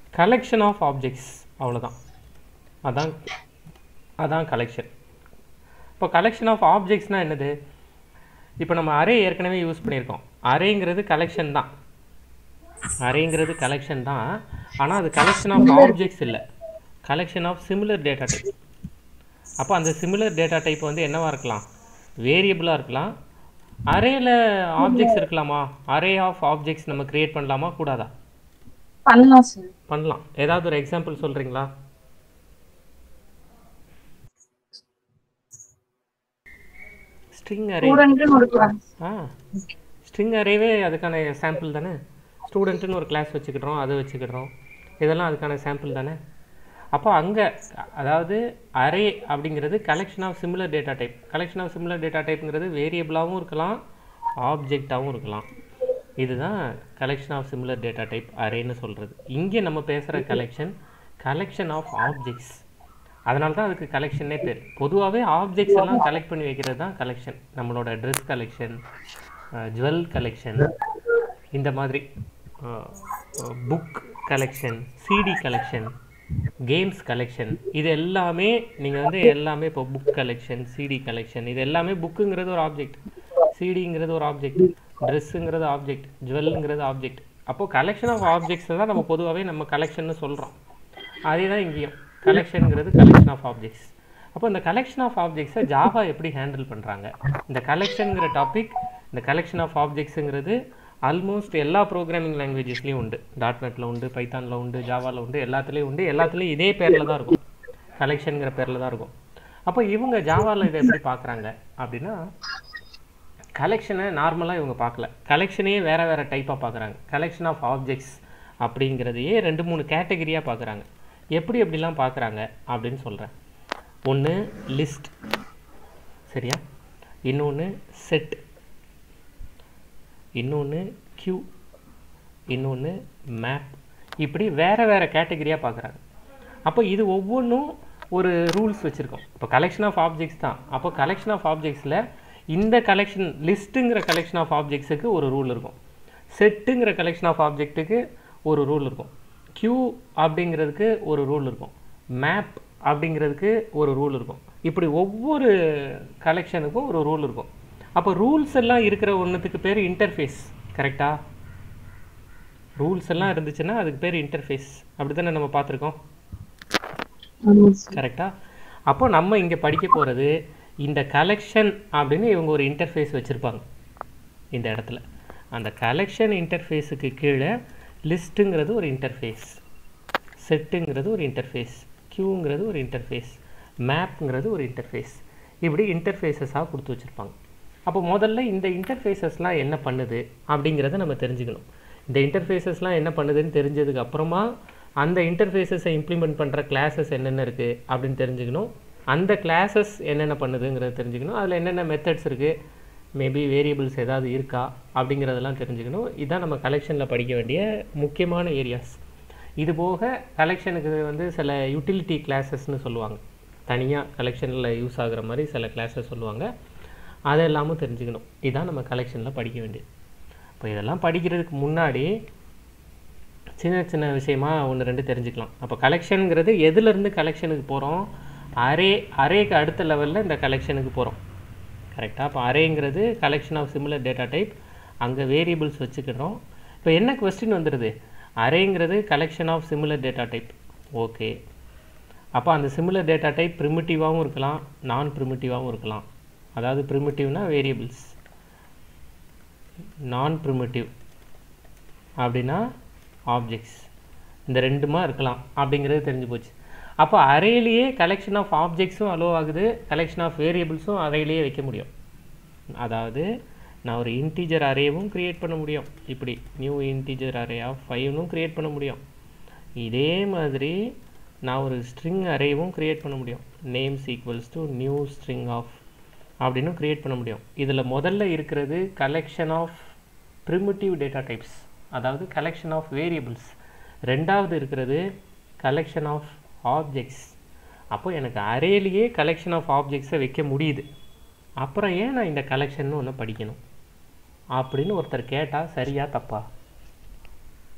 Collection of objects, அவ்வளோதான். அதான் அதான் கலெக்ஷன். இப்போ கலெக்ஷன் ஆஃப் ஆப்ஜெக்ட்ஸ்னால் என்னது? இப்போ நம்ம அரே ஏற்கனவே யூஸ் பண்ணியிருக்கோம். அரேங்கிறது கலெக்ஷன் தான், அரேங்கிறது கலெக்ஷன் தான். ஆனால் அது கலெக்ஷன் ஆஃப் ஆப்ஜெக்ட்ஸ் இல்லை, collection of similar data type. அப்போ அந்த சிமிலர் டேட்டா டைப் வந்து என்னவாக இருக்கலாம்? வேரியபிளாக இருக்கலாம். அரேயில் ஆப்ஜெக்ட்ஸ் இருக்கலாமா? அரே ஆஃப் ஆப்ஜெக்ட்ஸ் நம்ம க்ரியேட் பண்ணலாமா கூடாதா? பண்ணலாம் சார். பண்ணலாம். ஏதாவது ஒரு எக்ஸாம்பிள் சொல்கிறீங்களா? String array. ஸ்டூடெண்ட்னு ஒரு கிளாஸ். ஸ்ட்ரிங் அரேவே அதுக்கான சாம்பிள் தானே. ஸ்டூடெண்ட்டுன்னு ஒரு கிளாஸ் வச்சுக்கிடுறோம், அதை வச்சுக்கிடுறோம், இதெல்லாம் அதுக்கான சாம்பிள் தானே. அப்போ அங்கே அதாவது அரே அப்படிங்கிறது collection of similar data type. Collection of similar data டைப்புங்கிறது வேரியபிளாகவும் இருக்கலாம், ஆப்ஜெக்டாகவும் இருக்கலாம். இதுதான் collection of similar data type அரேன்னு சொல்கிறது. இங்கே நம்ம பேசுகிற கலெக்ஷன் ஆஃப் ஆப்ஜெக்ட்ஸ். அதனால தான் அதுக்கு கலெக்ஷனே பேர். பொதுவாகவே ஆப்ஜெக்ட்ஸ் எல்லாம் கலெக்ட் பண்ணி வைக்கிறது தான் கலெக்ஷன். நம்மளோட ட்ரெஸ் கலெக்ஷன், ஜுவல் கலெக்ஷன், இந்த மாதிரி book collection, CD collection, games collection, இது எல்லாமே நீங்கள் வந்து எல்லாமே இப்போ புக் கலெக்ஷன், சிடி கலெக்ஷன், இது எல்லாமே புக்குங்கிறது ஒரு ஆப்ஜெக்ட், சிடிங்கிறது ஒரு ஆப்ஜெக்ட், ட்ரெஸ்ஸுங்கிறது ஆப்ஜெக்ட், ஜுவல்லுங்கிறது ஆப்ஜெக்ட். அப்போது கலெக்ஷன் ஆஃப் ஆப்ஜெக்ட்ஸ் தான் நம்ம பொதுவாகவே நம்ம கலெக்ஷன்னு சொல்கிறோம். அதே தான் இங்கேயும் கலெக்ஷனுங்கிறது கலெக்ஷன் ஆஃப் ஆப்ஜெக்ட்ஸ். அப்போ இந்த கலெக்ஷன் ஆஃப் ஆப்ஜெக்ட்ஸை ஜாவா எப்படி ஹேண்டில் பண்ணுறாங்க? இந்த கலெக்ஷனுங்கிற டாபிக், இந்த கலெக்ஷன் ஆஃப் ஆப்ஜெக்ட்ஸுங்கிறது ஆல்மோஸ்ட் எல்லா ப்ரோக்ராமிங் லாங்குவேஜஸ்லேயும் உண்டு. .NETல உண்டு, பைத்தானில் உண்டு, ஜாவாவில் உண்டு, எல்லாத்துலேயும் உண்டு. எல்லாத்துலேயும் இதே பேரில் தான் இருக்கும், கலெக்ஷனுங்கிற பேரில் தான் இருக்கும். அப்போ இவங்க ஜாவாவில் இதை எப்படி பார்க்குறாங்க அப்படின்னா, கலெக்ஷனை நார்மலாக இவங்க பார்க்கல, கலெக்ஷனையே வேறு வேறு டைப்பாக பார்க்குறாங்க. கலெக்ஷன் ஆஃப் ஆப்ஜெக்ட்ஸ் அப்படிங்கிறதையே 2-3 கேட்டகரியாக பார்க்குறாங்க. எப்படி எப்படிலாம் பார்க்குறாங்க அப்படின்னு சொல்கிறேன். ஒன்று லிஸ்ட், சரியா? இன்னொன்று செட், இன்னொன்று கியூ, இன்னொன்று மேப். இப்படி வேறு வேறு கேட்டகரியாக பார்க்குறாங்க. அப்போ இது ஒவ்வொன்றும் ஒரு ரூல்ஸ் வச்சுருக்கோம். இப்போ கலெக்ஷன் ஆஃப் ஆப்ஜெக்ட்ஸ் தான். அப்போ கலெக்ஷன் ஆஃப் ஆப்ஜெக்ட்ஸில் இந்த கலெக்ஷன் லிஸ்ட்டுங்கிற கலெக்ஷன் ஆஃப் ஆப்ஜெக்ட்ஸுக்கு ஒரு ரூல் இருக்கும், செட்டுங்கிற கலெக்ஷன் ஆஃப் ஆப்ஜெக்ட்டுக்கு ஒரு ரூல் இருக்கும், கியூ அப்படிங்கிறதுக்கு ஒரு ரூல் இருக்கும், மேப் அப்படிங்கிறதுக்கு ஒரு ரூல் இருக்கும். இப்படி ஒவ்வொரு கலெக்ஷனுக்கும் ஒரு ரூல் இருக்கும். அப்போ ரூல்ஸ் எல்லாம் இருக்கிற ஒன்றுத்துக்கு பேர் இன்டர்ஃபேஸ், கரெக்டாக? ரூல்ஸ் எல்லாம் இருந்துச்சுன்னா அதுக்கு பேர் இன்டர்ஃபேஸ். அப்படி தானே நம்ம பார்த்துருக்கோம், கரெக்டாக? அப்போ நம்ம இங்கே படிக்க போகிறது இந்த கலெக்ஷன் அப்படின்னு இவங்க ஒரு இன்டர்ஃபேஸ் வச்சுருப்பாங்க இந்த இடத்துல. அந்த கலெக்ஷன் இன்டர்ஃபேஸுக்கு கீழே லிஸ்ட்டுங்கிறது ஒரு இன்டர்ஃபேஸ், செட்டுங்கிறது ஒரு இன்டர்ஃபேஸ், கியூங்கிறது ஒரு இன்டர்ஃபேஸ், மேப்ங்கிறது ஒரு இன்டர்ஃபேஸ். இப்படி இன்டர்ஃபேஸஸாக கொடுத்து வச்சுருப்பாங்க. அப்போ முதல்ல இந்த இன்டர்ஃபேஸஸ்லாம் என்ன பண்ணுது அப்படிங்கிறத நம்ம தெரிஞ்சுக்கணும். இந்த இன்டர்ஃபேஸஸ்லாம் என்ன பண்ணுதுன்னு தெரிஞ்சதுக்கு அப்புறமா அந்த இன்டர்ஃபேஸஸை இம்ப்ளிமெண்ட் பண்ணுற கிளாஸஸ் என்னென்ன இருக்குது அப்படின்னு தெரிஞ்சுக்கணும். அந்த கிளாஸஸ் என்னென்ன பண்ணுதுங்கிறத தெரிஞ்சுக்கணும். அதில் என்னென்ன மெத்தட்ஸ் இருக்குது, மேபி வேரியபிள்ஸ் ஏதாவது இருக்கா அப்படிங்கிறதெல்லாம் தெரிஞ்சுக்கணும். இதுதான் நம்ம கலெக்ஷனில் படிக்க வேண்டிய முக்கியமான ஏரியாஸ். இது போக கலெக்ஷனுக்கு வந்து சில யூட்டிலிட்டி கிளாஸஸ்ன்னு சொல்லுவாங்க, தனியாக கலெக்ஷனில் யூஸ் ஆகுற மாதிரி சில கிளாஸஸ் சொல்லுவாங்க. அதெல்லாமும் தெரிஞ்சுக்கணும். இதுதான் நம்ம கலெக்ஷனில் படிக்க வேண்டியது. இப்போ இதெல்லாம் படிக்கிறதுக்கு முன்னாடி சின்ன சின்ன விஷயமா 1-2 தெரிஞ்சுக்கலாம். அப்போ கலெக்ஷனுங்கிறது எதுலேருந்து கலெக்ஷனுக்கு போகிறோம்? அரேக்கு அடுத்த லெவலில் இந்த கலெக்ஷனுக்கு போகிறோம், கரெக்டாக? அப்போ அரேங்கிறது collection of similar data type, அங்கே வேரியபிள்ஸ் வச்சுக்கிறோம். இப்போ என்ன கொஸ்டின் வந்துடுது? அரேங்கிறது collection of similar data type, okay. அப்போ அந்த சிமிலர் டேட்டா டைப் ப்ரிமிட்டிவாகவும் இருக்கலாம், நான் ப்ரிமிட்டிவாகவும் இருக்கலாம். அதாவது ப்ரிமிட்டிவ்னா வேரியபிள்ஸ், நான் ப்ரிமிட்டிவ் அப்படின்னா ஆப்ஜெக்ட்ஸ். இந்த 2மா இருக்கலாம் அப்படிங்கிறது தெரிஞ்சு போச்சு. அப்போ அரேலேயே கலெக்ஷன் ஆஃப் ஆப்ஜெக்ட்ஸும் அலோவ் ஆகுது, கலெக்ஷன் ஆஃப் வேரியபிள்ஸும் அரேலேயே வைக்க முடியும். அதாவது நான் ஒரு இன்டீஜர் அரேவும் க்ரியேட் பண்ண முடியும், இப்படி நியூ இன்டீஜர் அரே ஆஃப் 5னும் க்ரியேட் பண்ண முடியும். இதே மாதிரி நான் ஒரு ஸ்ட்ரிங் அரேவும் க்ரியேட் பண்ண முடியும், names equals to new string of அப்படின்னு க்ரியேட் பண்ண முடியும். இதில் முதல்ல இருக்கிறது collection of primitive data types, அதாவது கலெக்ஷன் ஆஃப் வேரியபிள்ஸ். ரெண்டாவது இருக்கிறது கலெக்ஷன் ஆஃப் ஆப்ஜெக்ட்ஸ். அப்போ எனக்கு அரேலேயே கலெக்ஷன் ஆஃப் ஆப்ஜெக்ட்ஸை வைக்க முடியுது, அப்புறம் ஏன் நான் இந்த கலெக்ஷன் ஒன்று படிக்கணும் அப்படின்னு ஒருத்தர் கேட்டால் சரியா தப்பா?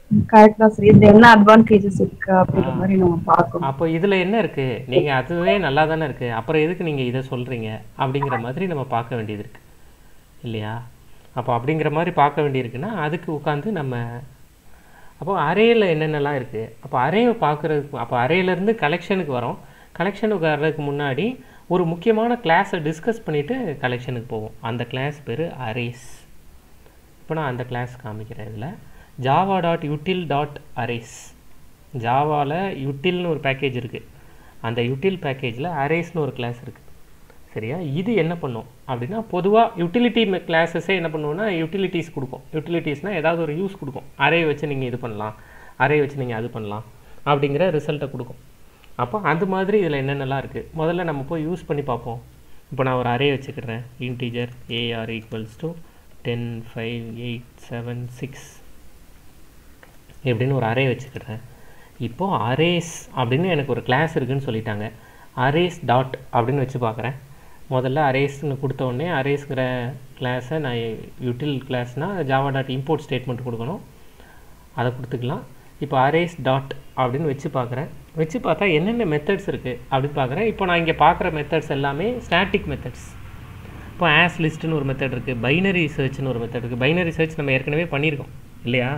கரெக்ட் தான் சார். இதுல என்ன அட்வான்டேஜஸ் இருக்கு அப்படின்ற மாதிரி நம்ம பார்க்கணும். அப்போ இதில் என்ன இருக்குது, நீங்கள் அதுவே நல்லா தானே இருக்குது, அப்புறம் எதுக்கு நீங்கள் இதை சொல்கிறீங்க அப்படிங்கிற மாதிரி நம்ம பார்க்க வேண்டியது இருக்குது இல்லையா? அப்போ அப்படிங்கிற மாதிரி பார்க்க வேண்டியிருக்குன்னா அதுக்கு உட்காந்து நம்ம அப்போ அரேயில் என்னென்னலாம் இருக்குது, அப்போ அரேவை பார்க்குறதுக்கு, அப்போ அரேலேருந்து கலெக்ஷனுக்கு வரோம். கலெக்ஷனுக்கு வர்றதுக்கு முன்னாடி ஒரு முக்கியமான கிளாஸை டிஸ்கஸ் பண்ணிவிட்டு கலெக்ஷனுக்கு போவோம். அந்த கிளாஸ் பேர் அரேஸ். இப்போ நான் அந்த கிளாஸ் காமிக்கிறேன். இதில் java.util.arrays, ஜாவாவில் யுட்டில்னு ஒரு பேக்கேஜ் இருக்குது. அந்த யுட்டில் பேக்கேஜில் அரேஸ்னு ஒரு கிளாஸ் இருக்குது. சரியா? இது என்ன பண்ணும் அப்படின்னா, பொதுவாக யுட்டிலிட்டி கிளாஸஸே என்ன பண்ணுவோன்னா யூட்டிலிட்டிஸ் கொடுக்கும். யூட்டிலிட்டிஸ்னால் ஏதாவது ஒரு யூஸ் கொடுக்கும். அரே வச்சு நீங்கள் இது பண்ணலாம், அரே வச்சு நீங்கள் அது பண்ணலாம் அப்படிங்கிற ரிசல்ட்டை கொடுக்கும். அப்போ அது மாதிரி இதில் என்னென்னலாம் இருக்குது முதல்ல நம்ம போய் யூஸ் பண்ணி பார்ப்போம். இப்போ நான் ஒரு அரே வச்சுக்கிறேன். இன்டீஜர் AR = 10, 5, 8, 7, 6 எப்படின்னு ஒரு அரே வச்சுக்கிறேன். இப்போது அரேஸ் அப்படின்னு எனக்கு ஒரு கிளாஸ் இருக்குதுன்னு சொல்லிட்டாங்க. அரேஸ் டாட் அப்படின்னு வச்சு பார்க்குறேன். முதல்ல அரேஸ்ன்னு கொடுத்த உடனே அரேஸ்ங்கிற கிளாஸை நான் யூட்டில் கிளாஸ்னால் java.import ஸ்டேட்மெண்ட் கொடுக்கணும். அதை கொடுத்துக்கலாம். இப்போ அரேஸ் டாட் அப்படின்னு வச்சு பார்க்குறேன். வச்சு பார்த்தா என்னென்ன மெத்தட்ஸ் இருக்குது அப்படின்னு பார்க்குறேன். இப்போ நான் இங்கே பார்க்குற மெத்தட்ஸ் எல்லாமே ஸ்டாட்டிக் மெத்தட்ஸ். இப்போ ஆஸ் லிஸ்ட்டுன்னு ஒரு மெத்தட் இருக்குது, பைனரி சர்ச்னு ஒரு மெத்தட் இருக்குது. பைனரி சர்ச் நம்ம ஏற்கனவே பண்ணியிருக்கோம் இல்லையா?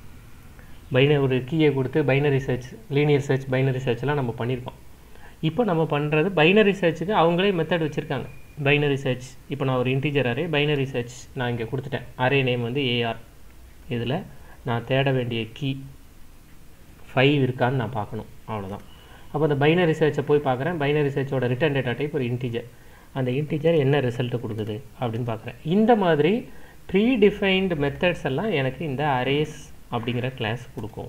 ஒரு கீயை கொடுத்து binary search, linear search, binary சர்ச்லாம் நம்ம பண்ணியிருக்கோம். இப்போ நம்ம பண்ணுறது பைனரி சர்ச்சுக்கு அவங்களே மெத்தட் வச்சுருக்காங்க. பைனரி சர்ச், இப்போ நான் ஒரு இன்டீஜர் அரே பைனரி சர்ச் நான் இங்கே கொடுத்துட்டேன். அரே நேம் வந்து AR. இதில் நான் தேட வேண்டிய கீ 5 இருக்கான்னு நான் பார்க்கணும், அவ்வளோதான். அப்போ அந்த பைனரி சர்ச்சை போய் பார்க்குறேன். பைனரி சர்ச்சோட ரிட்டர்ன் டேட்டா டைப் ஒரு இன்டீஜர். அந்த இன்டீஜர் என்ன ரிசல்ட்டு கொடுக்குது அப்படின்னு பார்க்குறேன். இந்த மாதிரி ப்ரீ டிஃபைன்டு மெத்தட்ஸ் எல்லாம் எனக்கு இந்த அரேஸ் அப்படிங்கிற கிளாஸ் கொடுக்கும்.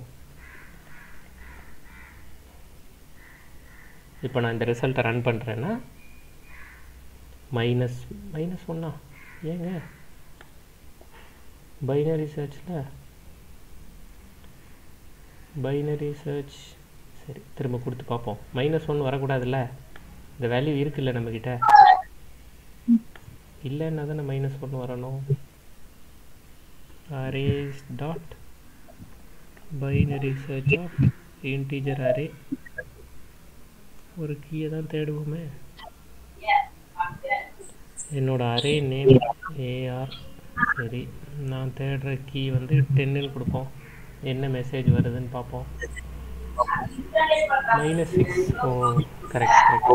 இப்போ நான் இந்த ரிசல்ட்டை ரன் பண்ணுறேன்னா -1 ஏங்க பைனரி சர்ச்சில் பைனரி சர்ச் சரி திரும்ப கொடுத்து பார்ப்போம். -1 வரக்கூடாதுல்ல, இந்த வேல்யூ இருக்குல்ல நம்மக்கிட்ட, இல்லைன்னா தானே -1 வரணும். Arrays dot binary search of integer array, ஒரு கீயை தான் தேடுவோமே. என்னோட அரே நேம் AR. சரி, நான் தேடுற கீ வந்து 10ன்னு கொடுப்போம். என்ன மெசேஜ் வருதுன்னு பார்ப்போம். -6. Oh correct.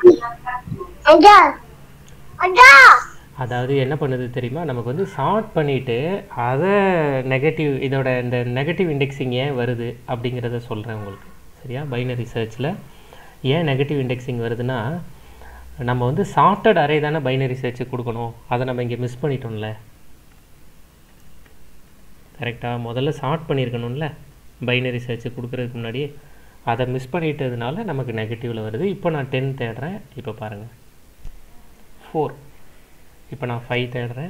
அதாவது என்ன பண்ணுது தெரியுமா, நமக்கு வந்து சார்ட் பண்ணிவிட்டு அதை நெகட்டிவ், இதோட இந்த நெகட்டிவ் இண்டெக்ஸிங் ஏன் வருது அப்படிங்கிறத சொல்கிறேன் உங்களுக்கு. சரியா? பைனரி சர்ச்சில் ஏன் நெகட்டிவ் இண்டெக்ஸிங் வருதுன்னா, நம்ம வந்து சார்ட்டட் அரே தானே பைனரி சர்ச்சுக்கு கொடுக்கணும். அதை நம்ம இங்கே மிஸ் பண்ணிட்டோம்ல. கரெக்டாக முதல்ல சார்ட் பண்ணியிருக்கணும்ல பைனரி சர்ச்சு கொடுக்குறதுக்கு முன்னாடியே. அதை மிஸ் பண்ணிட்டதுனால நமக்கு நெகட்டிவில் வருது. இப்போ நான் 10 தேடுறேன். இப்போ பாருங்கள் 4. இப்போ நான் 5 தேடுறேன்.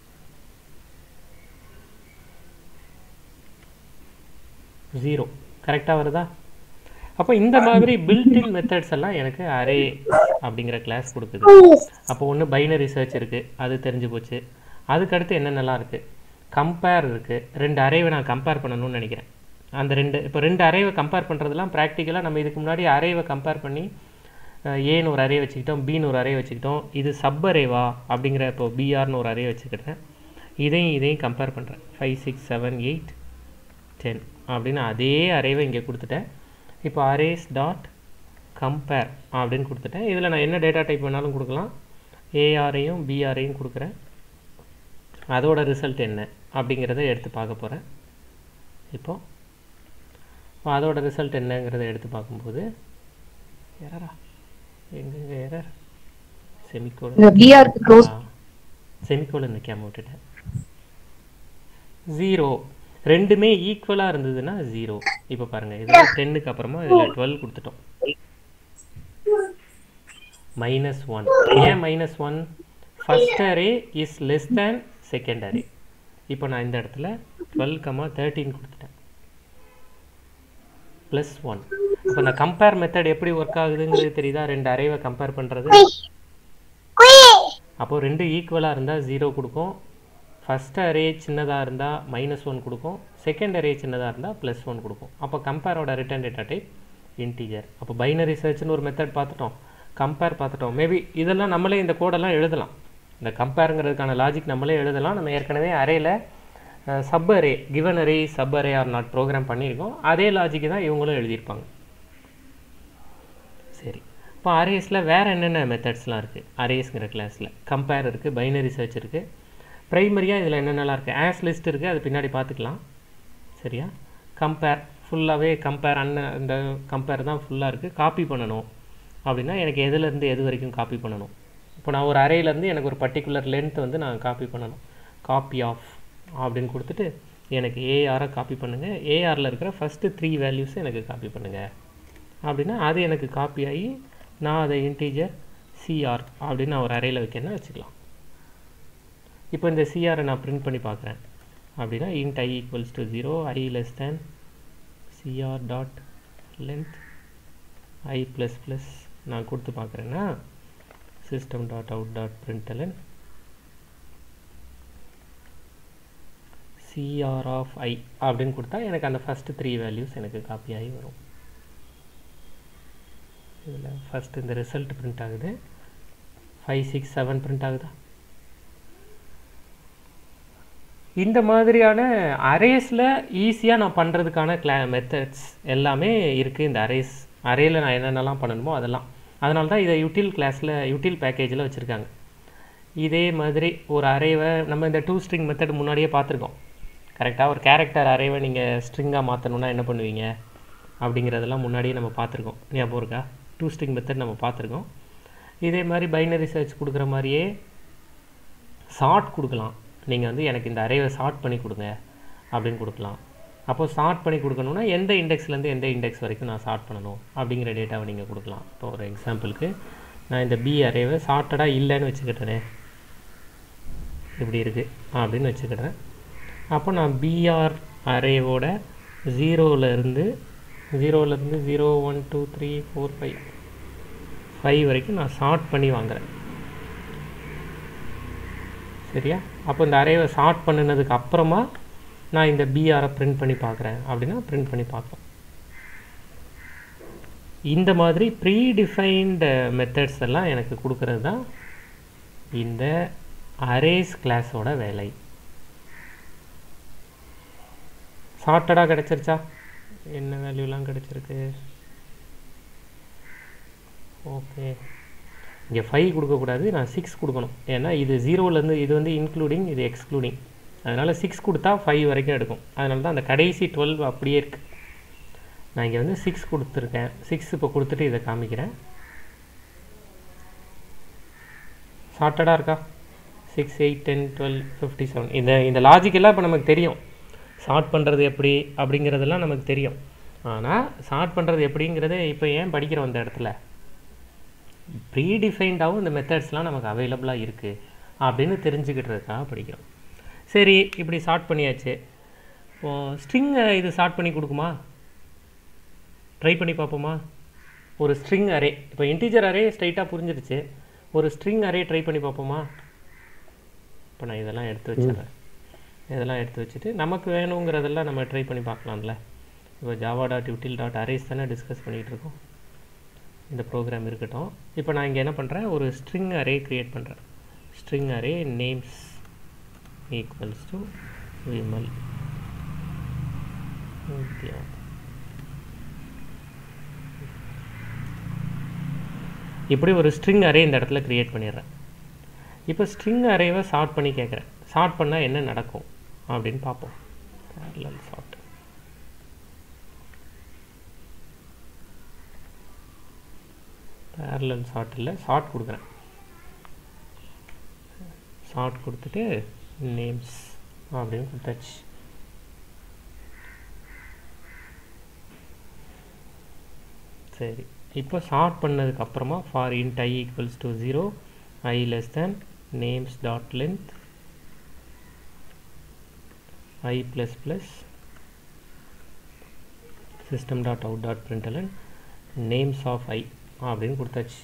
0. கரெக்டாக வருதா? அப்போ இந்த மாதிரி பில்டின் மெத்தட்ஸ் எல்லாம் எனக்கு அரே அப்படிங்கிற கிளாஸ் கொடுக்குது. அப்போ ஒன்று பைனரி சர்ச் இருக்குது, அது தெரிஞ்சு போச்சு. அதுக்கடுத்து என்னென்னலாம் இருக்குது, கம்பேர் இருக்குது. 2 அரேவை நான் கம்பேர் பண்ணணும்னு நினைக்கிறேன். அந்த இப்போ 2 அரேவை கம்பேர் பண்ணுறதுலாம் ப்ராக்டிக்கலாக நம்ம இதுக்கு முன்னாடி அரேவை கம்பேர் பண்ணி ஏன்னு ஒரு அரே வச்சுக்கிட்டோம், பின்னு ஒரு அரே வச்சுக்கிட்டோம். இது சப் அரேவா அப்படிங்கிற இப்போ BRன்னு ஒரு அரே வச்சுக்கிட்டேன். இதையும் கம்பேர் பண்ணுறேன். 5, 6, 7, 8, 10 அப்படின்னு அதே அரேவை இங்கே கொடுத்துட்டேன். இப்போ அரேஸ் டாட் கம்பேர் அப்படின்னு கொடுத்துட்டேன். இதில் நான் என்ன டேட்டா டைப் வேணாலும் கொடுக்கலாம். ARஐயும் BRஐயும் கொடுக்குறேன். அதோட ரிசல்ட் என்ன அப்படிங்கிறத எடுத்து பார்க்க போகிறேன். இப்போது அதோட ரிசல்ட் என்னங்கிறத எடுத்து பார்க்கும்போது எரரா எங்கெங்க எரர், செமிகோலன் வைக்காம விட்டுட்டேன். 0. ரெண்டுமே ஈக்குவலாக இருந்ததுன்னா 0. இப்போ பாருங்கள், இதில் 10க்கு அப்புறமா இதில் 12 கொடுத்துட்டோம். -1. ஏன் -1? First array is less than second array. இப்போ நான் இந்த இடத்துல 12, 13 கொடுத்துட்டேன். +1. அப்போ நான் கம்பேர் மெத்தட் எப்படி ஒர்க் ஆகுதுங்கிறது தெரியுதா? 2 அரேவை கம்பேர் பண்ணுறது. அப்போது 2 ஈக்குவலாக இருந்தால் 0 கொடுக்கும். ஃபஸ்ட் அரே சின்னதாக இருந்தால் -1 கொடுக்கும். செகண்ட் அரே சின்னதாக இருந்தால் +1 கொடுக்கும். அப்போ கம்பேரோட ரிட்டர்ன் டேட்டா டைப் இன்டீஜர். அப்போ பைனரி சர்ச்னு ஒரு மெத்தட் பார்த்துட்டோம், கம்பேர் பார்த்துட்டோம். மேபி இதெல்லாம் நம்மளே இந்த கோடெல்லாம் எழுதலாம். இந்த கம்பேருங்கிறதுக்கான லாஜிக் நம்மளே எழுதலாம். நம்ம ஏற்கனவே அரேல sub array, given array, sub array are not program பண்ணியிருக்கோம். அதே லாஜிக்கு தான் இவங்களும் எழுதியிருப்பாங்க. சரி, இப்போ அரேஸில் வேறு என்னென்ன மெத்தட்ஸ்லாம் இருக்குது? அரேஸ்ங்கிற கிளாஸில் கம்பேர் இருக்குது, பைனரி சர்ச் இருக்குது. ப்ரைமரியாக இதில் என்னென்னலாம் இருக்குது? ஆஸ் லிஸ்ட் இருக்குது, அது பின்னாடி பார்த்துக்கலாம். சரியா? கம்பேர் ஃபுல்லாகவே கம்பேர் இந்த கம்பேர் தான் ஃபுல்லாக இருக்குது. காப்பி பண்ணணும் அப்படின்னா எனக்கு எதுலேருந்து எது வரைக்கும் காப்பி பண்ணணும்? இப்போ நான் ஒரு அரேலேருந்து எனக்கு ஒரு பர்டிகுலர் லென்த் வந்து நான் காப்பி பண்ணணும். காப்பி ஆஃப் அப்படின்னு கொடுத்துட்டு எனக்கு ஏஆரை காப்பி பண்ணுங்கள், ஏஆரில் இருக்கிற ஃபஸ்ட்டு 3 வேல்யூஸை எனக்கு காப்பி பண்ணுங்கள் அப்படின்னா அது எனக்கு காப்பி ஆகி நான் அதை இன்டீஜர் சிஆர் அப்படின்னு நான் ஒரு அரேயில் வைக்கணும்னா வச்சுக்கலாம். இப்போ இந்த சிஆரை நான் பிரிண்ட் பண்ணி பார்க்குறேன் அப்படின்னா int I = 0, I less than cr dot length I ++ நான் கொடுத்து பார்க்குறேன்னா system.out.println cr of I அப்படின்னு கொடுத்தா எனக்கு அந்த ஃபஸ்ட்டு 3 வேல்யூஸ் எனக்கு காப்பி ஆகி வரும். இதில் ஃபஸ்ட்டு இந்த ரிசல்ட் பிரிண்ட் ஆகுது, 5 6 7 பிரிண்ட் ஆகுதா? இந்த மாதிரியான அரேஸில் ஈஸியாக நான் பண்ணுறதுக்கான மெத்தட்ஸ் எல்லாமே இருக்குது. இந்த அரேயில் நான் என்னென்னலாம் பண்ணணுமோ அதெல்லாம். அதனால தான் இதை யூட்டில் பேக்கேஜில் வச்சுருக்காங்க. இதே மாதிரி ஒரு அரேவை நம்ம இந்த 2 ஸ்ட்ரிங் மெத்தட் முன்னாடியே பார்த்துருக்கோம். கரெக்டாக ஒரு கேரக்டர் அரேவை நீங்கள் ஸ்ட்ரிங்காக மாற்றணுன்னா என்ன பண்ணுவீங்க அப்படிங்கிறதெல்லாம் முன்னாடியே நம்ம பார்த்துருக்கோம். ஞாபகம் இருக்கா? 2 ஸ்ட்ரிங் மெத்தட் நம்ம பார்த்துருக்கோம். இதே மாதிரி பைனரி சர்ச் கொடுக்குற மாதிரியே சார்ட் கொடுக்கலாம். நீங்கள் வந்து எனக்கு இந்த அரேவை சார்ட் பண்ணி கொடுங்க அப்படின்னு கொடுக்கலாம். அப்போது சார்ட் பண்ணி கொடுக்கணுன்னா எந்த இண்டெக்ஸ்லேருந்து எந்த இண்டெக்ஸ் வரைக்கும் நான் சார்ட் பண்ணணும் அப்படிங்கிற டேட்டாவை நீங்கள் கொடுக்கலாம். இப்போ ஒரு எக்ஸாம்பிளுக்கு நான் இந்த பி அரேவை சார்ட்டடாக இல்லைன்னு வச்சுக்கிட்டேனே, இப்படி இருக்குது அப்படின்னு வச்சுக்கிட்டேன். அப்போ நான் பிஆர் அரேவோட 0லேருந்து 0 1 2 3 4 5 வரைக்கும் நான் சார்ட் பண்ணி வாங்குகிறேன். சரியா? அப்போ இந்த அரேவை சார்ட் பண்ணினதுக்கு அப்புறமா நான் இந்த பிஆரை பிரிண்ட் பண்ணி பார்க்குறேன் அப்படின்னா பிரிண்ட் பண்ணி பார்க்கலாம். இந்த மாதிரி ப்ரீ டிஃபைன்டு மெத்தட்ஸ் எல்லாம் எனக்கு கொடுக்கறது தான் இந்த அரேஸ் கிளாஸோட வேலை. சார்ட்டடாக கிடச்சிருச்சா? என்ன வேல்யூலாம் கிடச்சிருக்கு? ஓகே, இங்கே 5 கொடுக்கக்கூடாது, நான் 6 கொடுக்கணும். ஏன்னா இது 0லேருந்து இது வந்து இன்க்ளூடிங், இது எக்ஸ்க்ளூடிங். அதனால் 6 கொடுத்தா 5 வரைக்கும் எடுக்கும். அதனால தான் அந்த கடைசி 12 அப்படியே இருக்குது. நான் இங்கே வந்து 6 கொடுத்துருக்கேன். 6 இப்போ கொடுத்துட்டு இதை காமிக்கிறேன். சார்ட்டடாக இருக்கா? 6 8 10 12 57. இந்த லாஜிக்கெல்லாம் இப்போ நமக்கு தெரியும். சார்ட் பண்ணுறது எப்படி அப்படிங்கிறதெல்லாம் நமக்கு தெரியும். ஆனால் சார்ட் பண்ணுறது எப்படிங்கிறது இப்போ ஏன் படிக்கிறோம் இந்த இடத்துல? ப்ரீடிஃபைன்டாகவும் இந்த மெத்தட்ஸ்லாம் நமக்கு அவைலபிளாக இருக்குது அப்படின்னு தெரிஞ்சுக்கிட்டுறதுக்காக படிக்கிறோம். சரி, இப்படி சார்ட் பண்ணியாச்சு. இப்போது ஸ்ட்ரிங்கை இது சார்ட் பண்ணி கொடுக்குமா? ட்ரை பண்ணி பார்ப்போமா? ஒரு ஸ்ட்ரிங் அரே, இப்போ இன்டீஜர் அரே ஸ்ட்ரைட்டாக புரிஞ்சிருச்சு. ஒரு ஸ்ட்ரிங் அரே ட்ரை பண்ணி பார்ப்போமா? இப்போ நான் இதெல்லாம் எடுத்து வச்சிடுறேன். இதெல்லாம் எடுத்து வச்சுட்டு நமக்கு வேணுங்கிறதெல்லாம் நம்ம ட்ரை பண்ணி பார்க்கலாம்ல. இப்போ java.util.arrays தானே டிஸ்கஸ் பண்ணிகிட்டு இருக்கோம். இந்த ப்ரோக்ராம் இருக்கட்டும். இப்போ நான் இங்கே என்ன பண்ணுறேன், ஒரு ஸ்ட்ரிங் அரே க்ரியேட் பண்ணுறேன். String array names equals to Vimal. இப்படி ஒரு ஸ்ட்ரிங் அரே இந்த இடத்துல க்ரியேட் பண்ணிடுறேன். இப்போ ஸ்ட்ரிங் அரேவை சார்ட் பண்ணி கேட்குறேன். சார்ட் பண்ணால் என்ன நடக்கும் அப்படின்னு பார்ப்போம். parallel sort. parallel sort இல்லை, சார்ட் கொடுக்குறேன். சார்ட் கொடுத்துட்டு நேம்ஸ் அப்படின்னு கொடுத்தாச்சு. சரி, இப்போ சார்ட் பண்ணதுக்கு அப்புறமா for int I equals to 0, I less than names dot length I plus plus system dot out dot println names of I அப்படின்னு கொடுத்தாச்சு.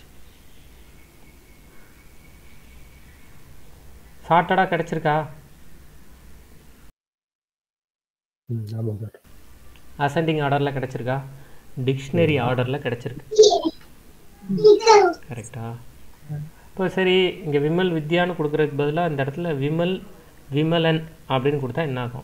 சார்ட்டடாக கிடச்சிருக்கா? ஆமாம் சார். அசெண்டிங் ஆர்டரில் கிடச்சிருக்கா? டிக்ஷனரி ஆர்டரில் கிடச்சிருக்கு. கரெக்டா? இப்போ சரி, இங்கே விமல் வித்யான்னு கொடுக்குறதுக்கு பதிலாக இந்த இடத்துல விமல் விமலன் அப்படின்னு கொடுத்தா என்ன ஆகும்?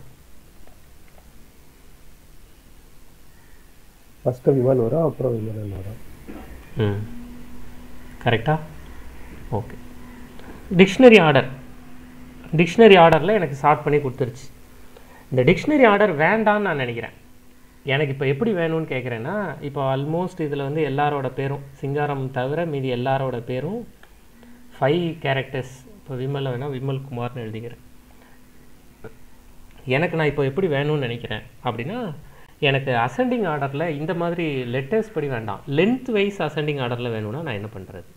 ஃபஸ்ட்டு விமல் வரும், அப்புறம் விமலன் வரும். கரெக்டா? ஓகே. டிக்ஷனரி ஆர்டரில் எனக்கு சார்ட் பண்ணி கொடுத்துருச்சு. இந்த டிக்ஷனரி ஆர்டர் வேண்டான்னு நான் நினைக்கிறேன். எனக்கு இப்போ எப்படி வேணும்னு கேட்குறேன்னா, இப்போ ஆல்மோஸ்ட் இதில் வந்து எல்லாரோட பேரும் சிங்காரம் தவிர மீதி எல்லாரோட பேரும் 5 கேரக்டர்ஸ். இப்போ விமலை வேணால் விமல் குமார்னு எழுதிக்கிறேன். எனக்கு நான் இப்போ எப்படி வேணும்னு நினைக்கிறேன் அப்படின்னா, எனக்கு அசெண்டிங் ஆர்டரில் இந்த மாதிரி லெட்டர்ஸ் படி வேண்டாம், லென்த் வைஸ் அசெண்டிங் ஆர்டரில் வேணும்னா நான் என்ன பண்ணுறது?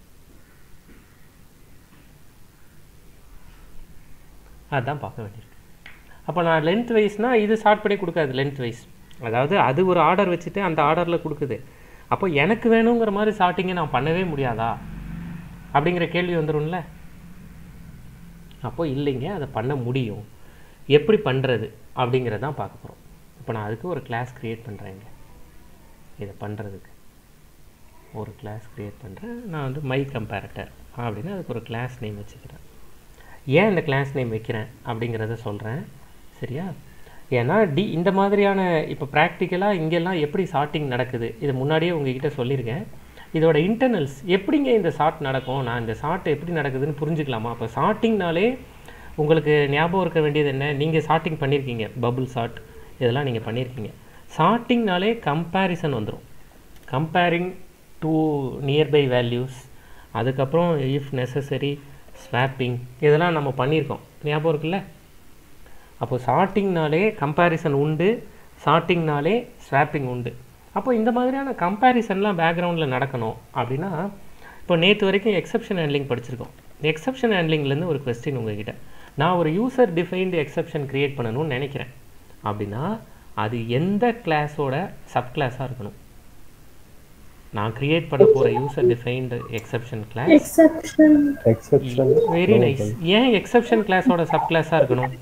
அதுதான் பார்க்க வேண்டியிருக்கு. அப்போ நான் லென்த் வைஸ்னால் இது ஷார்ட் பண்ணி கொடுக்காது. லென்த் வைஸ் அதாவது அது ஒரு ஆர்டர் வச்சுட்டு அந்த ஆர்டரில் கொடுக்குது. அப்போ எனக்கு வேணுங்கிற மாதிரி ஷார்ட்டிங்கை நான் பண்ணவே முடியாதா அப்படிங்கிற கேள்வி வந்துடும்ல. அப்போ இல்லைங்க, அதை பண்ண முடியும். எப்படி பண்ணுறது அப்படிங்கிறதான் பார்க்க போகிறோம். இப்போ நான் அதுக்கு ஒரு கிளாஸ் க்ரியேட் பண்ணுறேங்க. இதை பண்ணுறதுக்கு ஒரு கிளாஸ் க்ரியேட் பண்ணுறேன். நான் வந்து மை கம்பேரட்டர் அப்படின்னு அதுக்கு ஒரு கிளாஸ் நேம் வச்சுக்கிறேன். ஏன் இந்த கிளாஸ் நேம் வைக்கிறேன் அப்படிங்கிறத சொல்கிறேன், சரியா? ஏன்னா இந்த மாதிரியான இப்போ ப்ராக்டிக்கலாக இங்கெல்லாம் எப்படி சார்ட்டிங் நடக்குது இது முன்னாடியே உங்ககிட்ட சொல்லியிருக்கேன். இதோட இன்டர்னல்ஸ் எப்படிங்க இந்த சார்ட் நடக்கும், நான் இந்த சார்ட் எப்படி நடக்குதுன்னு புரிஞ்சுக்கலாமா? அப்போ சார்ட்டிங்னாலே உங்களுக்கு ஞாபகம் இருக்க வேண்டியது என்ன? நீங்கள் சார்ட்டிங் பண்ணியிருக்கீங்க, பபுள் சார்ட் இதெல்லாம் நீங்கள் பண்ணியிருக்கீங்க. சார்ட்டிங்னாலே கம்பேரிசன் வந்துடும். கம்பேரிங் டூ நியர்பை வேல்யூஸ், அதுக்கப்புறம் இஃப் நெசசரி ஸ்வாப்பிங், இதெல்லாம் நம்ம பண்ணியிருக்கோம், ஞாபகம் இருக்குல்ல? அப்போ சார்ட்டிங்னாலே கம்பேரிசன் உண்டு, சார்ட்டிங்னாலே ஸ்வாப்பிங் உண்டு. அப்போ இந்த மாதிரியான கம்பேரிசன்லாம் பேக்ரவுண்டில் நடக்கணும் அப்படின்னா, இப்போ நேற்று வரைக்கும் எக்ஸப்ஷன் ஹேண்ட்லிங் படிச்சிருக்கோம். எக்ஸப்ஷன் ஹேண்ட்லிங்லேருந்து ஒரு கொஸ்டின் உங்ககிட்ட, நான் ஒரு யூசர் டிஃபைன்டு எக்ஸப்ஷன் க்ரியேட் பண்ணணும்னு நினைக்கிறேன் அப்படின்னா அது எந்த கிளாஸோட சப் கிளாஸாக இருக்கணும்? நான் கிரியேட் பண்ண போகிற user defined exception class exception. Very nice. ஏன் எக்ஸப்ஷன் கிளாஸோட சப் கிளாஸாக இருக்கணும்?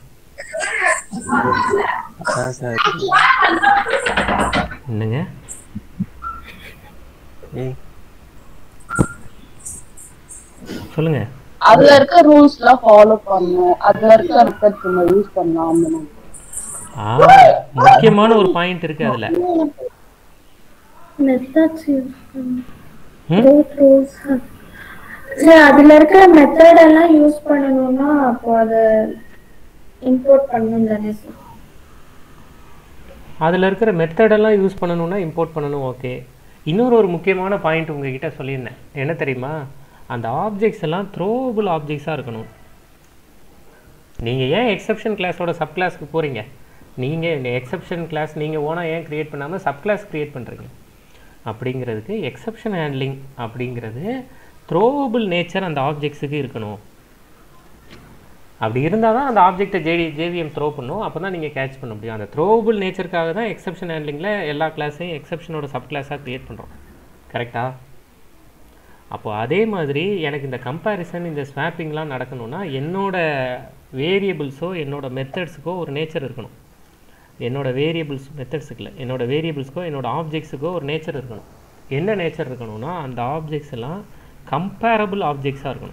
என்னங்க சொல்லுங்க. அதுல இருக்க ரூல்ஸ்லாம் ஃபாலோ பண்ணனும், அதுல இருக்க மெத்தட்ஸ் நம்ம யூஸ் பண்ணலாம். முக்கியமான ஒரு பாயிண்ட் இருக்கு அதுல. மெத்தட்ஸ் யூஸ் பண்ணனும், ரூல்ஸ் அதுல இருக்க மெத்தட் எல்லாம் யூஸ் பண்ணனும்னா அப்போ அத இம்போர்ட் பண்ணனும் தானே சார்? அதில் இருக்கிற மெத்தடெல்லாம் யூஸ் பண்ணணும்னா இம்போர்ட் பண்ணணும். ஓகே. இன்னொரு முக்கியமான பாயிண்ட் உங்ககிட்ட சொல்லியிருந்தேன், என்ன தெரியுமா? அந்த ஆப்ஜெக்ட்ஸ் எல்லாம் த்ரோவபிள் ஆப்ஜெக்ட்ஸாக இருக்கணும். நீங்கள் ஏன் எக்ஸப்ஷன் கிளாஸோட சப் கிளாஸ்க்கு போகிறீங்க? நீங்கள் இந்த எக்ஸப்ஷன் கிளாஸ் நீங்கள் ஓனாக ஏன் க்ரியேட் பண்ணாமல் சப் கிளாஸ் க்ரியேட் பண்ணுறீங்க அப்படிங்கிறதுக்கு எக்ஸப்ஷன் ஹேண்ட்லிங் அப்படிங்கிறது த்ரோவபிள் நேச்சர் அந்த ஆப்ஜெக்ட்ஸுக்கு இருக்கணும். அப்படி இருந்தால் தான் அந்த ஆப்ஜெக்டை ஜேவிஎம் த்ரோ பண்ணும், அப்போ தான் நீங்கள் கேட்ச் பண்ண முடியும். அந்த த்ரோவபிள் நேச்சருக்காக தான் எக்ஸப்ஷன் ஹேண்ட்லிங்கில் எல்லா கிளாஸையும் எக்ஸப்ஷனோட சப் கிளாஸாக க்ரியேட் பண்ணுறோம். கரெக்டாக? அப்போது அதே மாதிரி எனக்கு இந்த கம்பேரிசன் இந்த ஸ்வாப்பிங்லாம் நடக்கணும்னா என்னோடய வேரியபிள்ஸோ என்னோடய மெத்தட்ஸுக்கோ ஒரு நேச்சர் இருக்கணும். என்னோடய வேரியபிள்ஸ் மெத்தட்ஸுக்கு இல்லை, என்னோடய வேரியபிள்ஸ்க்கோ என்னோடய ஆப்ஜெக்ட்ஸுக்கோ ஒரு நேச்சர் இருக்கணும். என்ன நேச்சர் இருக்கணும்னா அந்த ஆப்ஜெக்ட்ஸ் எல்லாம் கம்பேரபிள் ஆப்ஜெக்ட்ஸாக இருக்கணும்.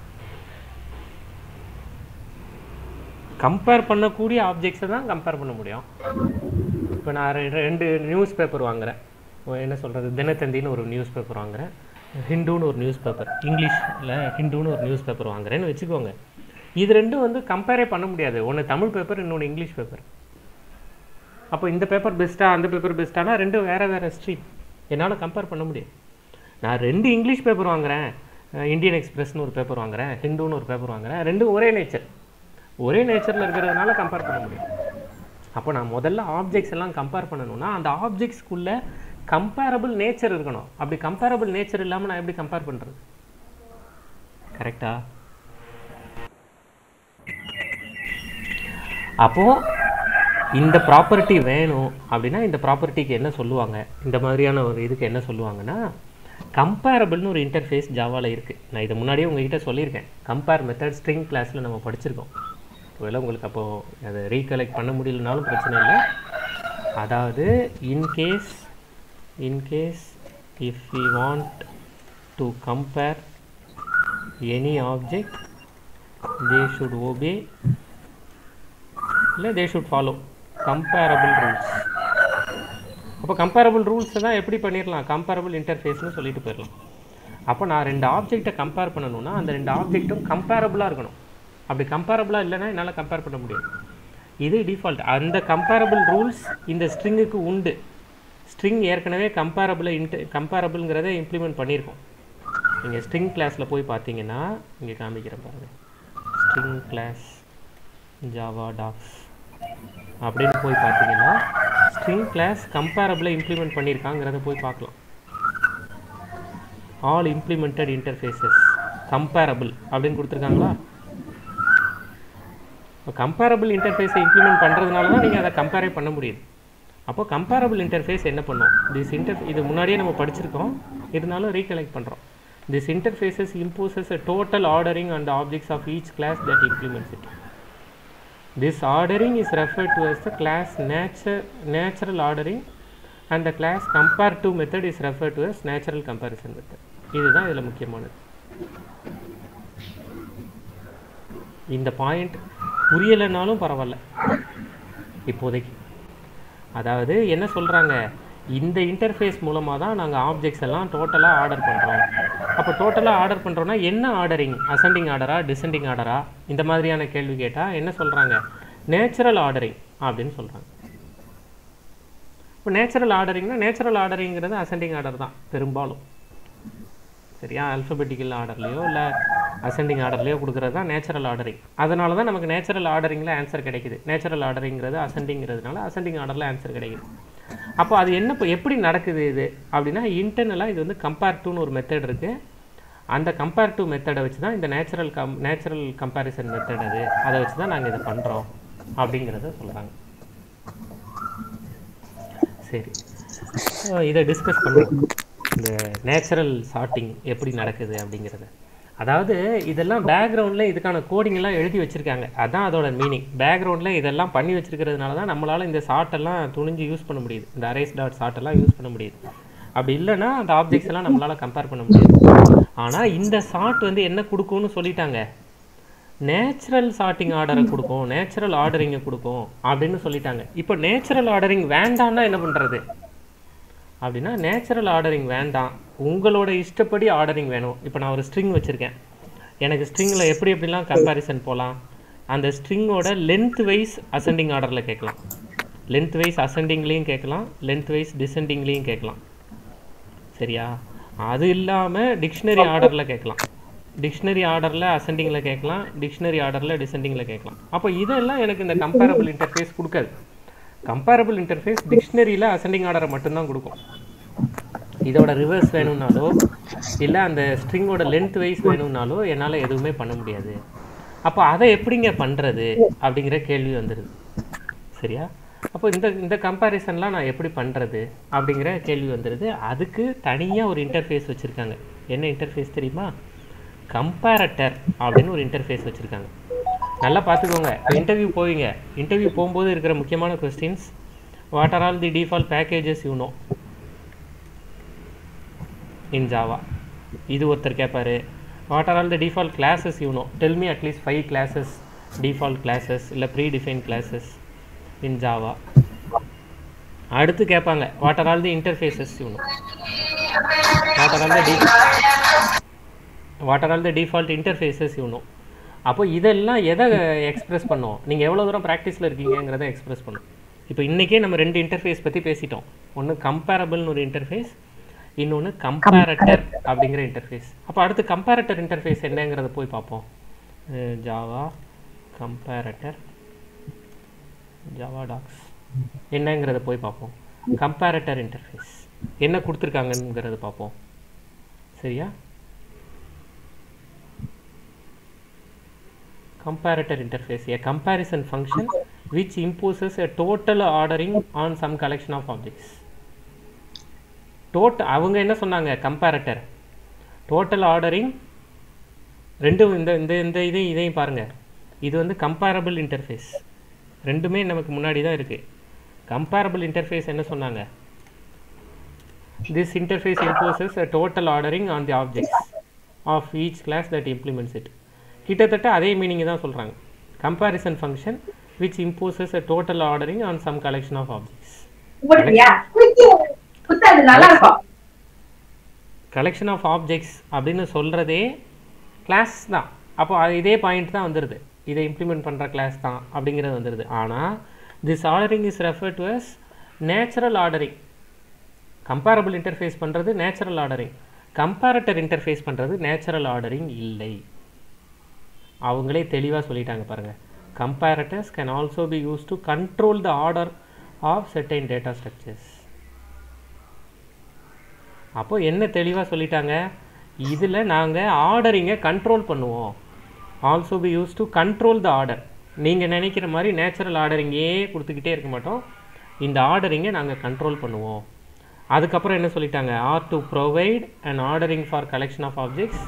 கம்பேர் பண்ணக்கூடிய ஆப்ஜெக்ட்ஸை தான் கம்பேர் பண்ண முடியும். இப்போ நான் 2 நியூஸ் பேப்பர் வாங்குகிறேன், என்ன சொல்கிறது, தினத்தந்தின்னு ஒரு நியூஸ் பேப்பர் வாங்குகிறேன், ஹிந்துன்னு ஒரு நியூஸ் பேப்பர், இங்கிலீஷில் ஹிந்துன்னு ஒரு நியூஸ் பேப்பர் வாங்குறேன்னு வச்சுக்கோங்க. இது ரெண்டும் வந்து கம்பேரே பண்ண முடியாது. ஒன்று தமிழ் பேப்பர், இன்னொன்று இங்கிலீஷ் பேப்பர். அப்போ இந்த பேப்பர் பெஸ்ட்டாக அந்த பேப்பர் பெஸ்ட்டானா ரெண்டும் வேறு வேறு ஸ்ட்ரீம், என்னால் கம்பேர் பண்ண முடியும். நான் 2 இங்கிலீஷ் பேப்பர் வாங்குகிறேன், இந்தியன் எக்ஸ்பிரஸ்னு ஒரு பேப்பர் வாங்குகிறேன், ஹிந்துன்னு ஒரு பேப்பர் வாங்குகிறேன், ரெண்டும் ஒரே நேச்சர், ஒரே நேச்சரில் இருக்கிறதுனால கம்பேர் பண்ண முடியும். அப்போ நான் முதல்ல ஆப்ஜெக்ட்ஸ் எல்லாம் கம்பேர் பண்ணணும்னா அந்த ஆப்ஜெக்ட்ஸ்க்குள்ளே கம்பேரபிள் நேச்சர் இருக்கணும். அப்படி கம்பேரபிள் நேச்சர் இல்லாமல் நான் எப்படி கம்பேர் பண்ணுறது? கரெக்டா? அப்போது இந்த ப்ராப்பர்ட்டி வேணும் அப்படின்னா இந்த ப்ராப்பர்ட்டிக்கு என்ன சொல்லுவாங்க, இந்த மாதிரியான ஒரு இதுக்கு என்ன சொல்லுவாங்கன்னா கம்பேரபிள்னு ஒரு இன்டர்ஃபேஸ் ஜாவாவில் இருக்குது. நான் இதை முன்னாடியே உங்ககிட்ட சொல்லியிருக்கேன். கம்பேர் மெத்தட் ஸ்ட்ரிங் கிளாஸில் நம்ம படிச்சிருக்கோம். ஒருவேளை உங்களுக்கு அப்போது அதை ரீகலெக்ட் பண்ண முடியலனாலும் பிரச்சனை இல்லை. அதாவது in case if we want to compare any object, they should obey இல்லை they should follow comparable rules. அப்போ கம்பேரபிள் ரூல்ஸை தான் எப்படி பண்ணிடலாம், கம்பேரபிள் இன்டர்ஃபேஸ்னு சொல்லிட்டு போயிடலாம். அப்போ நான் 2 ஆப்ஜெக்டை கம்பேர் பண்ணணும்னா அந்த 2 ஆப்ஜெக்ட்டும் கம்பேரபிளாக இருக்கணும். அப்படி கம்பேரபிளாக இல்லைன்னா என்னால் கம்பேர் பண்ண முடியாது. இது டிஃபால்ட். அந்த கம்பேரபிள் ரூல்ஸ் இந்த ஸ்ட்ரிங்குக்கு உண்டு. ஸ்ட்ரிங் ஏற்கனவே கம்பேரபிள்ங்கிறத இம்ப்ளிமெண்ட் பண்ணியிருக்கோம். நீங்கள் ஸ்ட்ரிங் கிளாஸில் போய் பார்த்தீங்கன்னா இங்கே காமிக்கிறேன் பாருங்கள், ஸ்ட்ரிங் கிளாஸ் ஜாவா டாக்ஸ் அப்படின்னு போய் பார்த்தீங்கன்னா ஸ்ட்ரிங் கிளாஸ் கம்பேரபிளை இம்ப்ளிமெண்ட் பண்ணியிருக்காங்கிறத போய் பார்க்கலாம். ஆல் இம்ப்ளிமெண்டட் இன்டர்ஃபேஸஸ் கம்பேரபிள் அப்படின்னு கொடுத்துருக்காங்களா? இப்போ கம்பேரபிள் இன்டர்ஃபேஸை இம்ப்ளிமெண்ட் பண்ணுறதுனால தான் நீங்கள் அதை கம்பேரே பண்ண முடியுது. அப்போ கம்பேரபிள் இன்டர்ஃபேஸ் என்ன பண்ணும், இது முன்னாடியே நம்ம படிச்சிருக்கோம், இருந்தாலும் ரீகலெக்ட் பண்ணுறோம். This interfaces imposes a total ordering on the objects of each class that implements it. This ordering is referred to as the class natural ordering and the class compare_to method is referred to as natural comparison method. இதுதான் இதில் முக்கியமானது. இந்த point புரியலைனாலும் பரவாயில்ல இப்போதைக்கு. அதாவது என்ன சொல்கிறாங்க, இந்த இன்டர்ஃபேஸ் மூலமாக தான் நாங்கள் ஆப்ஜெக்ட்ஸ் எல்லாம் டோட்டலாக ஆர்டர் பண்ணுறோம். அப்போ டோட்டலாக ஆர்டர் பண்ணுறோன்னா என்ன ஆர்டரிங், அசெண்டிங் ஆர்டரா டிசெண்டிங் ஆர்டரா, இந்த மாதிரியான கேள்வி கேட்டால் என்ன சொல்கிறாங்க, நேச்சுரல் ஆர்டரிங் அப்படின்னு சொல்கிறாங்க. இப்போ நேச்சுரல் ஆர்டரிங்கிறது அசெண்டிங் ஆர்டர் தான் பெரும்பாலும், சரியா? அல்ஃபபெட்டிக்கல் ஆர்டர்லையோ இல்லை அசெண்டிங் ஆர்டர்லையோ கொடுக்குறது தான் நேச்சுரல் ஆர்டரிங். அதனால தான் நமக்கு நேச்சுரல் ஆர்டரிங்கில் ஆன்சர் கிடைக்குது. நேச்சுரல் ஆர்டரிங்கிறது அசெண்டிங்கிறதுனால அசெண்டிங் ஆர்டரில் ஆன்சர் கிடைக்குது. அப்போ அது எப்படி நடக்குது இது அப்படின்னா, இன்டர்னலாக இது வந்து கம்பேர்_டுன்னு ஒரு மெத்தட் இருக்குது. அந்த கம்பேர்_டு மெத்தடை வச்சு தான் இந்த நேச்சுரல் கம்பேரிசன் மெத்தட் அதை வச்சு தான் நாங்கள் இதை பண்ணுறோம் அப்படிங்கிறத சொல்கிறாங்க. சரி, இதை டிஸ்கஸ் பண்ணுவோம், இந்த நேச்சுரல் சார்ட்டிங் எப்படி நடக்குது அப்படிங்கிறத. அதாவது இதெல்லாம் பேக்ரவுண்டில் இதுக்கான கோடிங்கெல்லாம் எழுதி வச்சுருக்காங்க, அதுதான் அதோட மீனிங். பேக்ரவுண்டில் இதெல்லாம் பண்ணி வச்சுருக்கிறதுனால தான் நம்மளால் இந்த சார்ட்டெல்லாம் துணிஞ்சு யூஸ் பண்ண முடியுது, இந்த அரேஸ் டாட் சார்ட்டெல்லாம் யூஸ் பண்ண முடியுது. அப்படி இல்லைன்னா அந்த ஆப்ஜெக்ட்ஸ் எல்லாம் நம்மளால் கம்பேர் பண்ண முடியாது. ஆனால் இந்த சார்ட் வந்து என்ன கொடுக்கும்னு சொல்லிட்டாங்க, நேச்சுரல் சார்ட்டிங் ஆர்டரை கொடுக்கும், நேச்சுரல் ஆர்டரிங்கை கொடுக்கும் அப்படின்னு சொல்லிட்டாங்க. இப்போ நேச்சுரல் ஆர்டரிங் வேண்டாம்னா என்ன பண்ணுறது அப்படின்னா, நேச்சுரல் ஆர்டரிங் வேண்டாம், உங்களோட இஷ்டப்படி ஆர்டரிங் வேணும். இப்போ நான் ஒரு ஸ்ட்ரிங் வச்சுருக்கேன், எனக்கு ஸ்ட்ரிங்கில் எப்படிலாம் கம்பேரிசன் போகலாம், அந்த ஸ்ட்ரிங்கோட லென்த் வைஸ் அசெண்டிங் ஆர்டரில் கேட்கலாம், லென்த் வைஸ் அசெண்டிங்லேயும் கேட்கலாம், லென்த் வைஸ் டிசெண்டிங்லேயும் கேட்கலாம், சரியா? அது இல்லாமல் டிக்ஷனரி ஆர்டரில் கேட்கலாம், டிக்ஷனரி ஆர்டரில் அசெண்டிங்கில் கேட்கலாம், டிக்ஷனரி ஆர்டரில் டிசெண்டிங்கில் கேட்கலாம். அப்போ இதெல்லாம் எனக்கு இந்த கம்பேரபிள் இன்டர்ஃபேஸ் கொடுக்காது. கம்பேரபிள் இன்டர்ஃபேஸ் டிக்ஷனரியில் அசெண்டிங் ஆர்டரை மட்டும்தான் கொடுக்கும். இதோட ரிவர்ஸ் வேணும்னாலோ இல்லை அந்த ஸ்ட்ரிங்கோட லென்த் வைஸ் வேணும்னாலோ என்னால் எதுவுமே பண்ண முடியாது. அப்போ அதை எப்படிங்க பண்ணுறது அப்படிங்கிற கேள்வி வந்துடுது, சரியா? அப்போ இந்த கம்பேரிசன்லாம் நான் எப்படி பண்ணுறது அப்படிங்கிற கேள்வி வந்துடுது. அதுக்கு தனியாக ஒரு இன்டர்ஃபேஸ் வச்சுருக்காங்க. என்ன இன்டர்ஃபேஸ் தெரியுமா? கம்பேரட்டர் அப்படின்னு ஒரு இன்டர்ஃபேஸ் வச்சுருக்காங்க. நல்லா பார்த்துக்கோங்க, இன்டர்வியூ போவீங்க, இன்டர்வியூ போகும்போது இருக்கிற முக்கியமான questions, what are all the default packages you know in Java, இது ஒருத்தர் கேட்பாரு. What are all the default classes you know, tell me at least 5 classes, default classes இல்லை pre define classes in Java. அடுத்து கேட்பாங்க, what are all the interfaces you know, what are all the default interfaces you know. அப்போ இதெல்லாம் எதை express பண்ணுவோம், நீங்கள் எவ்வளோ தூரம் ப்ராக்டிஸில் இருக்கீங்கிறத எக்ஸ்பிரஸ் பண்ணும். இப்போ இன்றைக்கே நம்ம 2 இன்டர்ஃபேஸ் பற்றி பேசிட்டோம். ஒன்று கம்பேரபிள்னு ஒரு இன்டர்ஃபேஸ், இன்னொன்று கம்பேரட்டர் அப்படிங்கிற இன்டர்ஃபேஸ். அப்போ அடுத்து கம்பேரட்டர் இன்டர்ஃபேஸ் என்னங்கிறத போய் பார்ப்போம். ஜாவா கம்பேரட்டர் ஜாவா டாக்ஸ் என்னங்கிறத போய் பார்ப்போம். கம்பேரட்டர் இன்டர்ஃபேஸ் என்ன கொடுத்துருக்காங்கங்கிறத பார்ப்போம், சரியா? Comparator interface, a comparison function which imposes a total ordering on some collection of objects. அவங்க என்ன சொன்னாங்க, கம்பேரட்டர் டோட்டல் ஆர்டரிங் ரெண்டும் இந்த இதையும் பாருங்க, இது வந்து கம்பேரபிள் இன்டர்ஃபேஸ். ரெண்டுமே நமக்கு முன்னாடி தான் இருக்குது. கம்பேரபிள் இன்டர்ஃபேஸ் என்ன சொன்னாங்க? This interface imposes a total ordering on the objects of each class that implements it. கிட்டத்தட்ட அதே மீனிங் தான் சொல்கிறாங்க. Comparison function which imposes a total ordering on some collection of objects. Collection of objects அப்படின்னு சொல்கிறதே class தான். அப்போ அது இதே பாயிண்ட் தான் வந்துடுது, இதை இம்ப்ளிமெண்ட் பண்ணுற கிளாஸ் தான் அப்படிங்கிறது வந்துடுது. ஆனால் this ordering is refer to as natural ordering. Comparable interface பண்ணுறது நேச்சுரல் ஆர்டரிங், கம்பேரட்டர் இன்டர்ஃபேஸ் பண்ணுறது நேச்சுரல் ஆர்டரிங் இல்லை. அவங்களே தெளிவாக சொல்லிட்டாங்க பாருங்கள். Comparators can also be use to control the order of certain data structures. அப்போது என்ன தெளிவாக சொல்லிட்டாங்க, இதில் நாங்கள் ஆர்டரிங்கை கண்ட்ரோல் பண்ணுவோம். Also be use to control the order. நீங்கள் நினைக்கிற மாதிரி நேச்சுரல் ஆர்டரிங்கே கொடுத்துக்கிட்டே இருக்க மாட்டோம், இந்த ஆர்டரிங்கை நாங்கள் கண்ட்ரோல் பண்ணுவோம். அதுக்கப்புறம் என்ன சொல்லிட்டாங்க, or to provide and ordering for collection of objects,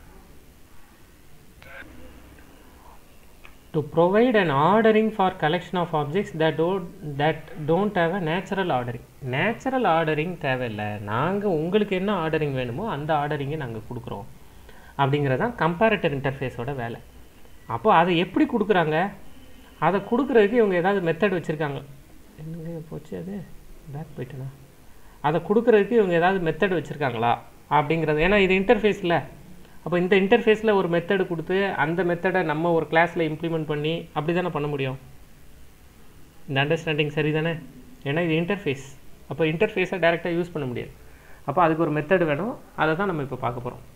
to provide an ordering for collection of objects that don't have a natural ordering. Natural ordering தேவையில்லை, நாங்கள் உங்களுக்கு என்ன ஆர்டரிங் வேணுமோ அந்த ஆர்டரிங்கை நாங்கள் கொடுக்குறோம் அப்படிங்கிறது தான் கம்பேரட்டர் இன்டர்ஃபேஸோட வேலை. அப்போது அதை எப்படி கொடுக்குறாங்க, அதை கொடுக்குறதுக்கு இவங்க ஏதாவது மெத்தட் வச்சுருக்காங்க. என்னங்க போச்சு, அது பேக் போயிட்டேனா? அதை கொடுக்குறதுக்கு இவங்க ஏதாவது மெத்தட் வச்சுருக்காங்களா அப்படிங்கிறது. ஏன்னா இது இன்டர்ஃபேஸில், அப்போ இந்த இன்டர்ஃபேஸில் ஒரு மெத்தடு கொடுத்து அந்த மெத்தடை நம்ம ஒரு கிளாஸில் இம்ப்ளிமெண்ட் பண்ணி அப்படி தானே பண்ண முடியும். இந்த அண்டர்ஸ்டாண்டிங் சரி தானே? ஏன்னா இது இன்டர்ஃபேஸ், அப்போ இன்டர்ஃபேஸை டைரெக்டாக யூஸ் பண்ண முடியாது. அப்போ அதுக்கு ஒரு மெத்தடு வேணும், அதை தான் நம்ம இப்போ பார்க்க போகிறோம்.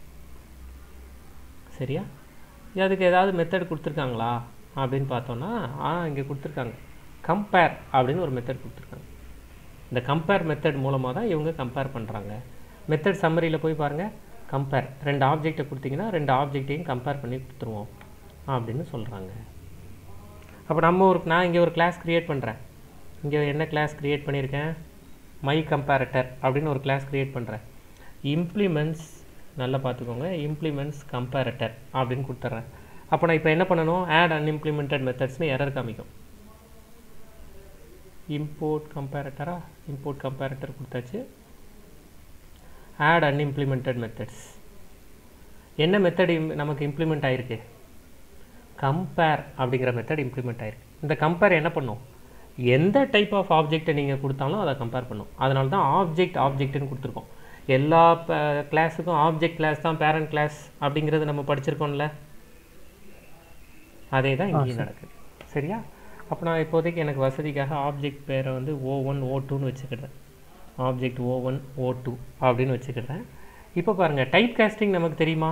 சரியா? அதுக்கு ஏதாவது மெத்தட் கொடுத்துருக்காங்களா அப்படின்னு பார்த்தோன்னா, இங்கே கொடுத்துருக்காங்க. கம்பேர் அப்படின்னு ஒரு மெத்தட் கொடுத்துருக்காங்க. இந்த கம்பேர் மெத்தட் மூலமாக தான் இவங்க கம்பேர் பண்ணுறாங்க. மெத்தட் சம்மரியில் போய் பாருங்கள். கம்பேர், 2 ஆப்ஜெக்டை கொடுத்தீங்கன்னா 2 ஆப்ஜெக்டையும் கம்பேர் பண்ணி கொடுத்துருவோம் அப்படின்னு சொல்கிறாங்க. அப்போ நான் இங்கே ஒரு கிளாஸ் க்ரியேட் பண்ணுறேன். இங்கே என்ன கிளாஸ் க்ரியேட் பண்ணியிருக்கேன், மை கம்பேரட்டர் அப்படின்னு ஒரு கிளாஸ் க்ரியேட் பண்ணுறேன். இம்ப்ளிமெண்ட்ஸ், நல்லா பார்த்துக்கோங்க, இம்ப்ளிமெண்ட்ஸ் கம்பேரட்டர் அப்படின்னு கொடுத்துட்றேன். அப்போ நான் இப்போ என்ன பண்ணணும், ஆட் அன்இம்ப்ளிமெண்டட் மெத்தட்ஸ்னு எரர் காமிக்கும். இம்போர்ட் கம்பேரட்டர் கொடுத்தாச்சு. Add unimplemented methods. என்ன மெத்தட் நமக்கு இம்ப்ளிமெண்ட் ஆகிருக்கு, கம்பேர் அப்படிங்கிற மெத்தட் இம்ப்ளிமெண்ட் ஆகிருக்கு. இந்த கம்பேர் என்ன பண்ணும், எந்த டைப் ஆஃப் ஆப்ஜெக்டை நீங்கள் கொடுத்தாலும் அதை கம்பேர் பண்ணும். அதனால தான் ஆப்ஜெக்ட்னு கொடுத்துருக்கோம். எல்லா கிளாஸுக்கும் ஆப்ஜெக்ட் கிளாஸ் தான் பேரண்ட் கிளாஸ் அப்படிங்கிறது நம்ம படிச்சிருக்கோம்ல, அதே தான் இங்கேயும் நடக்குது. சரியா? அப்போ நான் இப்போதைக்கு எனக்கு வசதிக்காக ஆப்ஜெக்ட் பேரை வந்து O1 O2ன்னு வச்சுக்கிடுறேன். ஆப்ஜெக்ட் O1 O2 அப்படின்னு வச்சுக்கிறேன். இப்போ பாருங்கள், டைப் காஸ்டிங் நமக்கு தெரியுமா?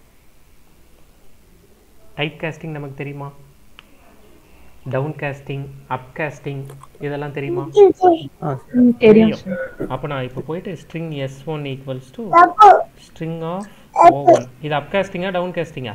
டவுன் காஸ்டிங், அப் காஸ்டிங் இதெல்லாம் தெரியுமா? தெரியும். அப்போ நான் இப்போ போயிட்டு string S1 equals to string of O1. இது அப் காஸ்டிங்கா டவுன் காஸ்டிங்கா?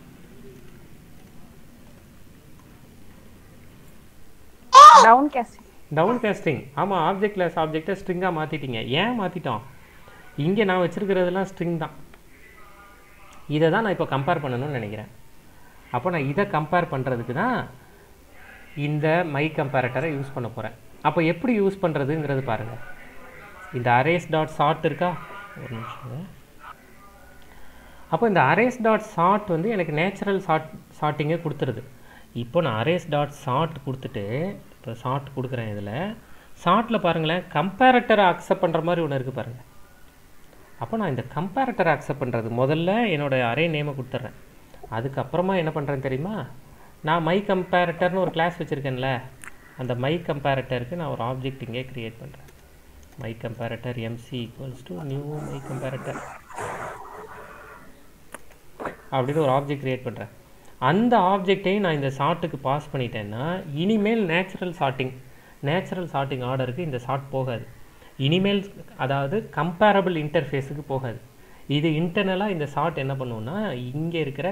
Down casting. ஆமாம், ஆப்ஜெக்ட் கிளாஸ் ஆப்ஜெக்டை ஸ்ட்ரிங்காக மாற்றிட்டீங்க. ஏன் மாற்றிட்டோம், இங்கே நான் வச்சுருக்கிறதுலாம் ஸ்ட்ரிங் தான். இதை தான் நான் இப்போ கம்பேர் பண்ணணும்னு நினைக்கிறேன். அப்போ நான் இதை கம்பேர் பண்ணுறதுக்கு தான் இந்த மை கம்பேரட்டரை யூஸ் பண்ண போகிறேன். அப்போ எப்படி யூஸ் பண்ணுறதுங்கிறது பாருங்கள். இந்த அரேஸ் டாட் சார்ட் இருக்கா, ஒரு நிமிஷம். அப்போ இந்த அரேஸ் டாட் சார்ட் வந்து எனக்கு நேச்சுரல் சார்ட்டிங்கே கொடுத்துருது. இப்போ நான் அரேஸ் டாட் சார்ட் கொடுத்துட்டு இப்போ சார்ட் கொடுக்குறேன். இதில் சார்ட்டில் பாருங்களேன், கம்பேரட்டரை அக்செப்ட் பண்ணுற மாதிரி ஒன்று இருக்குது பாருங்கள். அப்போ நான் இந்த கம்பேரட்டரை அக்செப்ட் பண்ணுறது முதல்ல என்னோடய அரே நேமை கொடுத்துட்றேன். அதுக்கப்புறமா என்ன பண்ணுறேன்னு தெரியுமா, நான் மை கம்பேரட்டர்னு ஒரு கிளாஸ் வச்சுருக்கேன்ல, அந்த மை கம்பேரட்டருக்கு நான் ஒரு ஆப்ஜெக்ட் இங்கே க்ரியேட் பண்ணுறேன். My comparator MC equals to new my comparator அப்படின்னு ஒரு ஆப்ஜெக்ட் க்ரியேட் பண்ணுறேன். அந்த ஆப்ஜெக்டையும் நான் இந்த சார்ட்டுக்கு பாஸ் பண்ணிட்டேன்னா இனிமேல் நேச்சுரல் சார்ட்டிங் ஆர்டருக்கு இந்த சார்ட் போகாது. இனிமேல் அதாவது கம்பேரபிள் இன்டர்ஃபேஸுக்கு போகாது. இது இன்டர்னலாக இந்த சார்ட் என்ன பண்ணுவோம்னா, இங்கே இருக்கிற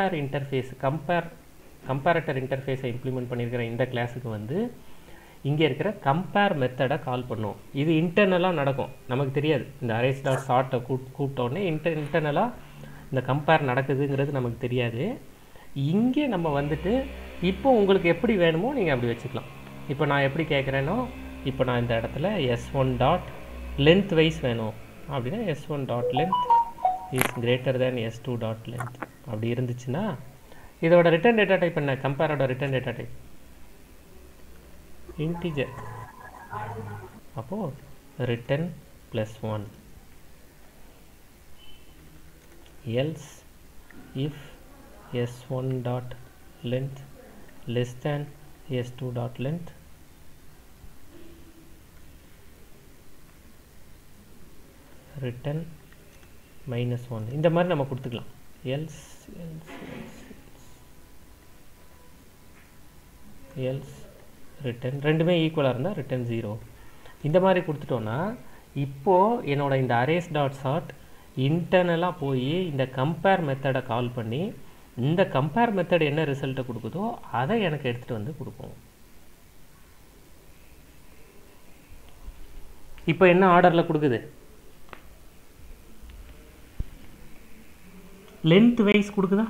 கம்பேரட்டர் இன்டர்ஃபேஸை இம்ப்ளிமெண்ட் பண்ணியிருக்கிற இந்த கிளாஸுக்கு வந்து இங்கே இருக்கிற கம்பேர் மெத்தடை கால் பண்ணுவோம். இது இன்டர்னலாக நடக்கும், நமக்கு தெரியாது. இந்த அரேஸ் டாட் சார்ட்டை கூப்பிட்டோடனே இன்டர்னலாக இந்த கம்பேர் நடக்குதுங்கிறது நமக்கு தெரியாது. இங்கே நம்ம வந்துட்டு இப்போ உங்களுக்கு எப்படி வேணுமோ நீங்கள் அப்படி வச்சுக்கலாம். இப்போ நான் எப்படி கேட்குறேனோ, இப்போ நான் இந்த இடத்துல s1 டாட் லென்த் வைஸ் வேணும் அப்படின்னா s1 dot length is greater than s2 dot length அப்படி இருந்துச்சுன்னா இதோட ரிட்டர்ன் டேட்டா டைப் என்ன? கம்பேரோட ரிட்டர்ன் டேட்டா டைப் இன்டிஜர். அப்போது return +1 else if s1 dot length less than s2 dot length return -1. இந்த மாதிரி நம்ம கொடுத்துக்கலாம். else return ரெண்டுமே ஈக்குவலாக இருந்தால் return 0. இந்த மாதிரி கொடுத்துட்டோன்னா இப்போது என்னோட இந்த arrays dot sort இன்டர்னலாக போய் இந்த கம்பேர் மெத்தடை கால் பண்ணி இந்த கம்பேர் மெத்தட் என்ன ரிசல்ட்டை கொடுக்குதோ அதை எனக்கு எடுத்துகிட்டு வந்து கொடுக்கும். இப்போ என்ன ஆர்டரில் கொடுக்குது? லென்த் வைஸ் கொடுக்குதா?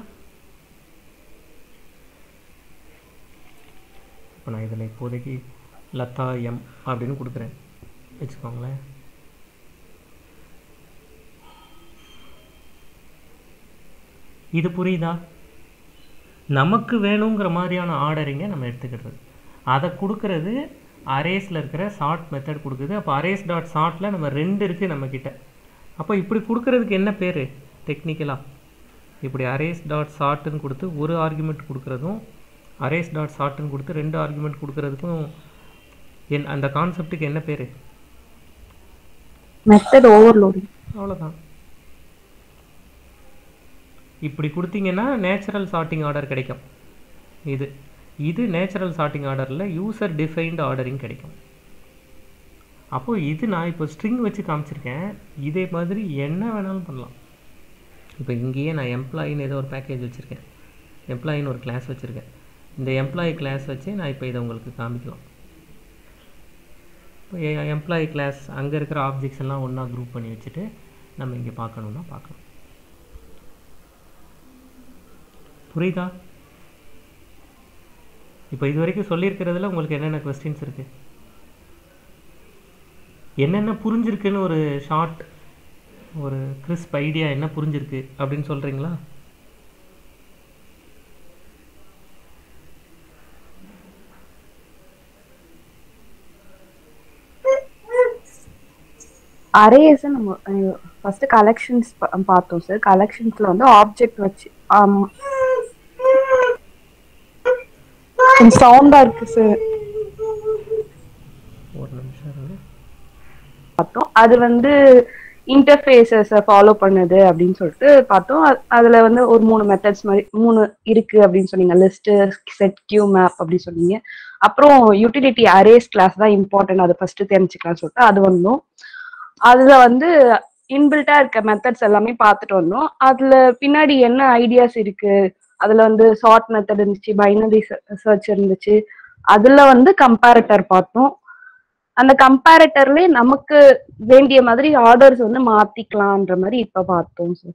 இப்போ நான் இதில் இப்போதைக்கு லதா எம் அப்படின்னு கொடுக்குறேன் வச்சுக்கோங்களேன். இது புரியுதா? நமக்கு வேணுங்கிற மாதிரியான ஆர்டரிங்கை நம்ம எடுத்துக்கிறது, அதை கொடுக்கறது அரேஸில் இருக்கிற சார்ட் மெத்தட் கொடுக்குது. அப்போ அரேஸ் டாட் சார்ட்டில் நம்ம 2 இருக்குது நம்மக்கிட்ட. அப்போ இப்படி கொடுக்கறதுக்கு என்ன பேர் டெக்னிக்கலாக? இப்படி அரேஸ் டாட் சார்ட்டுன்னு கொடுத்து ஒரு ஆர்குமெண்ட் கொடுக்குறதும் அரேஸ் டாட் சார்ட்டுன்னு கொடுத்து 2 ஆர்குமெண்ட் கொடுக்கறதுக்கும் அந்த கான்செப்டுக்கு என்ன பேர்? Method overloading. அவ்வளோதான். இப்படி கொடுத்தீங்கன்னா நேச்சுரல் சார்ட்டிங் ஆர்டர் கிடைக்கும். இது நேச்சுரல் சார்ட்டிங் ஆர்டரில் யூசர் டிஃபைன்டு ஆர்டரிங் கிடைக்கும். அப்போது இது நான் இப்போ ஸ்ட்ரிங் வச்சு காமிச்சிருக்கேன். இதே மாதிரி என்ன வேணாலும் பண்ணலாம். இப்போ இங்கேயே நான் எம்ப்ளாயின்னு ஏதோ ஒரு பேக்கேஜ் வச்சுருக்கேன், எம்ப்ளாயின்னு ஒரு கிளாஸ் வச்சுருக்கேன். இந்த எம்ப்ளாயி கிளாஸ் வச்சு நான் இப்போ இதை உங்களுக்கு காமிக்கலாம். இப்போ எம்ப்ளாயி கிளாஸ் அங்கே இருக்கிற ஆப்ஜெக்ட்ஸ் எல்லாம் ஒன்றா குரூப் பண்ணி வச்சுட்டு நம்ம இங்கே பார்க்கணுன்னா பார்க்கலாம். புரியுதா? இப்போ இது வரைக்கும் சொல்லியிருக்கிறதுல உங்களுக்கு என்னென்ன கொஸ்டின்ஸ் இருக்குது, என்னென்ன புரிஞ்சிருக்குன்னு ஒரு ஷார்ட் ஒரு கிறிஸ்ப் ஐடியா என்ன புரிஞ்சிருக்கு அப்படின்னு சொல்கிறீங்களா? அரேஸ் நம்ம ஃபர்ஸ்ட் கலெக்ஷன்ஸ் பார்த்தோம் சார். கலெக்ஷன்ஸ்ல வந்து ஆப்ஜெக்ட் வச்சு சவுண்டா இருக்கு சார், ஒரு நிமிஷம் பார்த்தோம். அது வந்து இன்டர்ஃபேஸஸ் ஃபாலோ பண்ணுது அப்படின்னு சொல்லிட்டு பார்த்தோம். அதுல வந்து ஒரு 3 மெத்தட்ஸ் மாதிரி 3 இருக்கு அப்படின்னு சொன்னீங்க. லிஸ்ட், செட், கியூ, மேப் அப்படி சொன்னீங்க. அப்புறம் யூட்டிலிட்டி அரேஸ் கிளாஸ் தான் இம்பார்ட்டன்ட், அதை ஃபர்ஸ்ட் தெரிஞ்சுக்கலாம்னு சொல்லிட்டு அது வந்தோம். அதுல வந்து இன்பில்ட்டா இருக்க மெத்தட்ஸ் எல்லாமே பார்த்துட்டு வந்தோம். அதுல பின்னாடி என்ன ஐடியாஸ் இருக்கு, அதுல வந்து சார்ட் மெத்தட் இருந்துச்சு, பைனரி சர்ச் இருந்துச்சு, அதுல வந்து கம்பேரட்டர் பார்த்தோம். அந்த கம்பேரட்டர்லயே நமக்கு வேண்டிய மாதிரி ஆர்டர்ஸ் வந்து மாத்திக்கலாம்ன்ற மாதிரி இப்ப பார்த்தோம் சார்.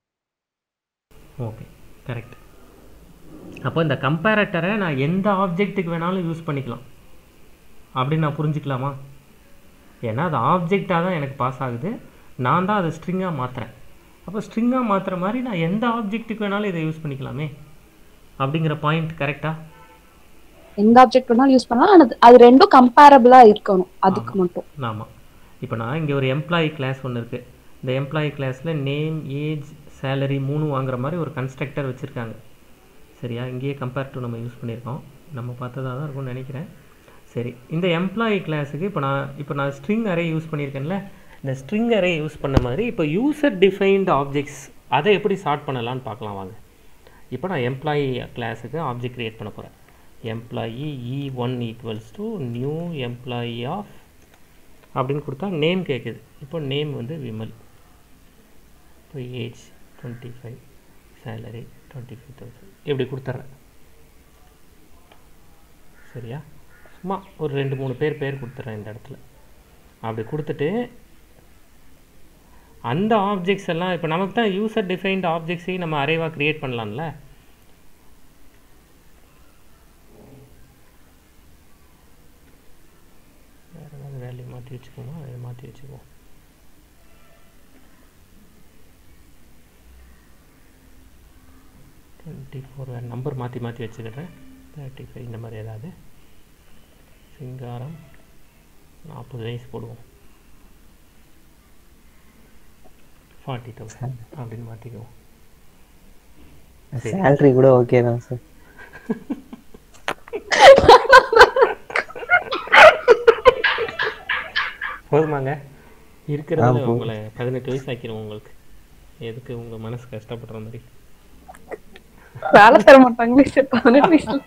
Okay, correct. அப்போ இந்த கம்பேரட்டரை நான் எந்த ஆப்ஜெக்ட்டுக்கு வேணாலும் யூஸ் பண்ணிக்கலாம் அப்படின்னு நான் புரிஞ்சுக்கலாமா? ஏன்னா அது ஆப்ஜெக்டாக தான் எனக்கு பாஸ் ஆகுது, நான் தான் அதை ஸ்ட்ரிங்காக மாற்றுறேன். அப்போ ஸ்ட்ரிங்காக மாற்றுற மாதிரி நான் எந்த ஆப்ஜெக்ட்டுக்கு வேணாலும் இதை யூஸ் பண்ணிக்கலாமே அப்படிங்கிற பாயிண்ட் கரெக்டா? எந்த ஆப்ஜெக்ட் வேணாலும் யூஸ் பண்ணலாம், அது ரெண்டும் கம்பேரபிளா இருக்கணும் அதுக்கு மட்டும். ஆமாம். இப்போ நான் இங்கே ஒரு எம்ப்ளாயி கிளாஸ் ஒன்று இருக்குது. இந்த எம்ப்ளாயி கிளாஸில் நேம், ஏஜ், சேலரி 3 வாங்குற மாதிரி ஒரு கன்ஸ்ட்ரக்டர் வச்சுருக்காங்க. சரியா? இங்கேயே கம்பேர் டு நம்ம யூஸ் பண்ணியிருக்கோம், நம்ம பார்த்ததாக தான் இருக்கும்னு நினைக்கிறேன். சரி, இந்த எம்ப்ளாயி கிளாஸுக்கு இப்போ நான் ஸ்ட்ரிங் அரே யூஸ் பண்ணியிருக்கேன்ல, இந்த ஸ்ட்ரிங் அரே யூஸ் பண்ண மாதிரி இப்போ யூசர் டிஃபைன்டு ஆப்ஜெக்ட்ஸ் அதை எப்படி சார்ட் பண்ணலான்னு பார்க்கலாம் வாங்க. இப்போ நான் எம்ப்ளாயி கிளாஸுக்கு ஆப்ஜெக்ட் க்ரியேட் பண்ண போகிறேன். Employee E1 = new employee of அப்படின்னு கொடுத்தா நேம் கேட்குது. இப்போ நேம் வந்து விமல், இப்போ ஏஜ் 25, சேலரி 25,000 இப்படி கொடுத்துட்றேன். சரியா? சும்மா ஒரு 2-3 பேர் கொடுத்துட்றேன் இந்த இடத்துல. அப்படி கொடுத்துட்டு அந்த ஆப்ஜெக்ட்ஸ் எல்லாம் இப்போ நமக்கு தான் யூசர் டிஃபைன்டு ஆப்ஜெக்ட்ஸையும் நம்ம அரேவாக க்ரியேட் பண்ணலாம்ல. வச்சுக்கோமா, இதை மாற்றி வச்சுக்குவோம். வேறு நம்பர் மாற்றி மாற்றி வச்சுக்கிறேன். 35 இந்த மாதிரி ஏதாவது. சிங்காரம் 40 வயசு போடுவோம். 40,000 அப்படின்னு மாற்றிக்குவோம். சேலரி கூட ஓகே தான் சார். போதுமாங்க? இருக்கிறது உங்களை 18 வயசு ஆக்கிடுவோம். உங்களுக்கு எதுக்கு உங்கள் மனசு கஷ்டப்படுற மாதிரி? வேலை தர மாட்டாங்களே சார் 18 வயசுல.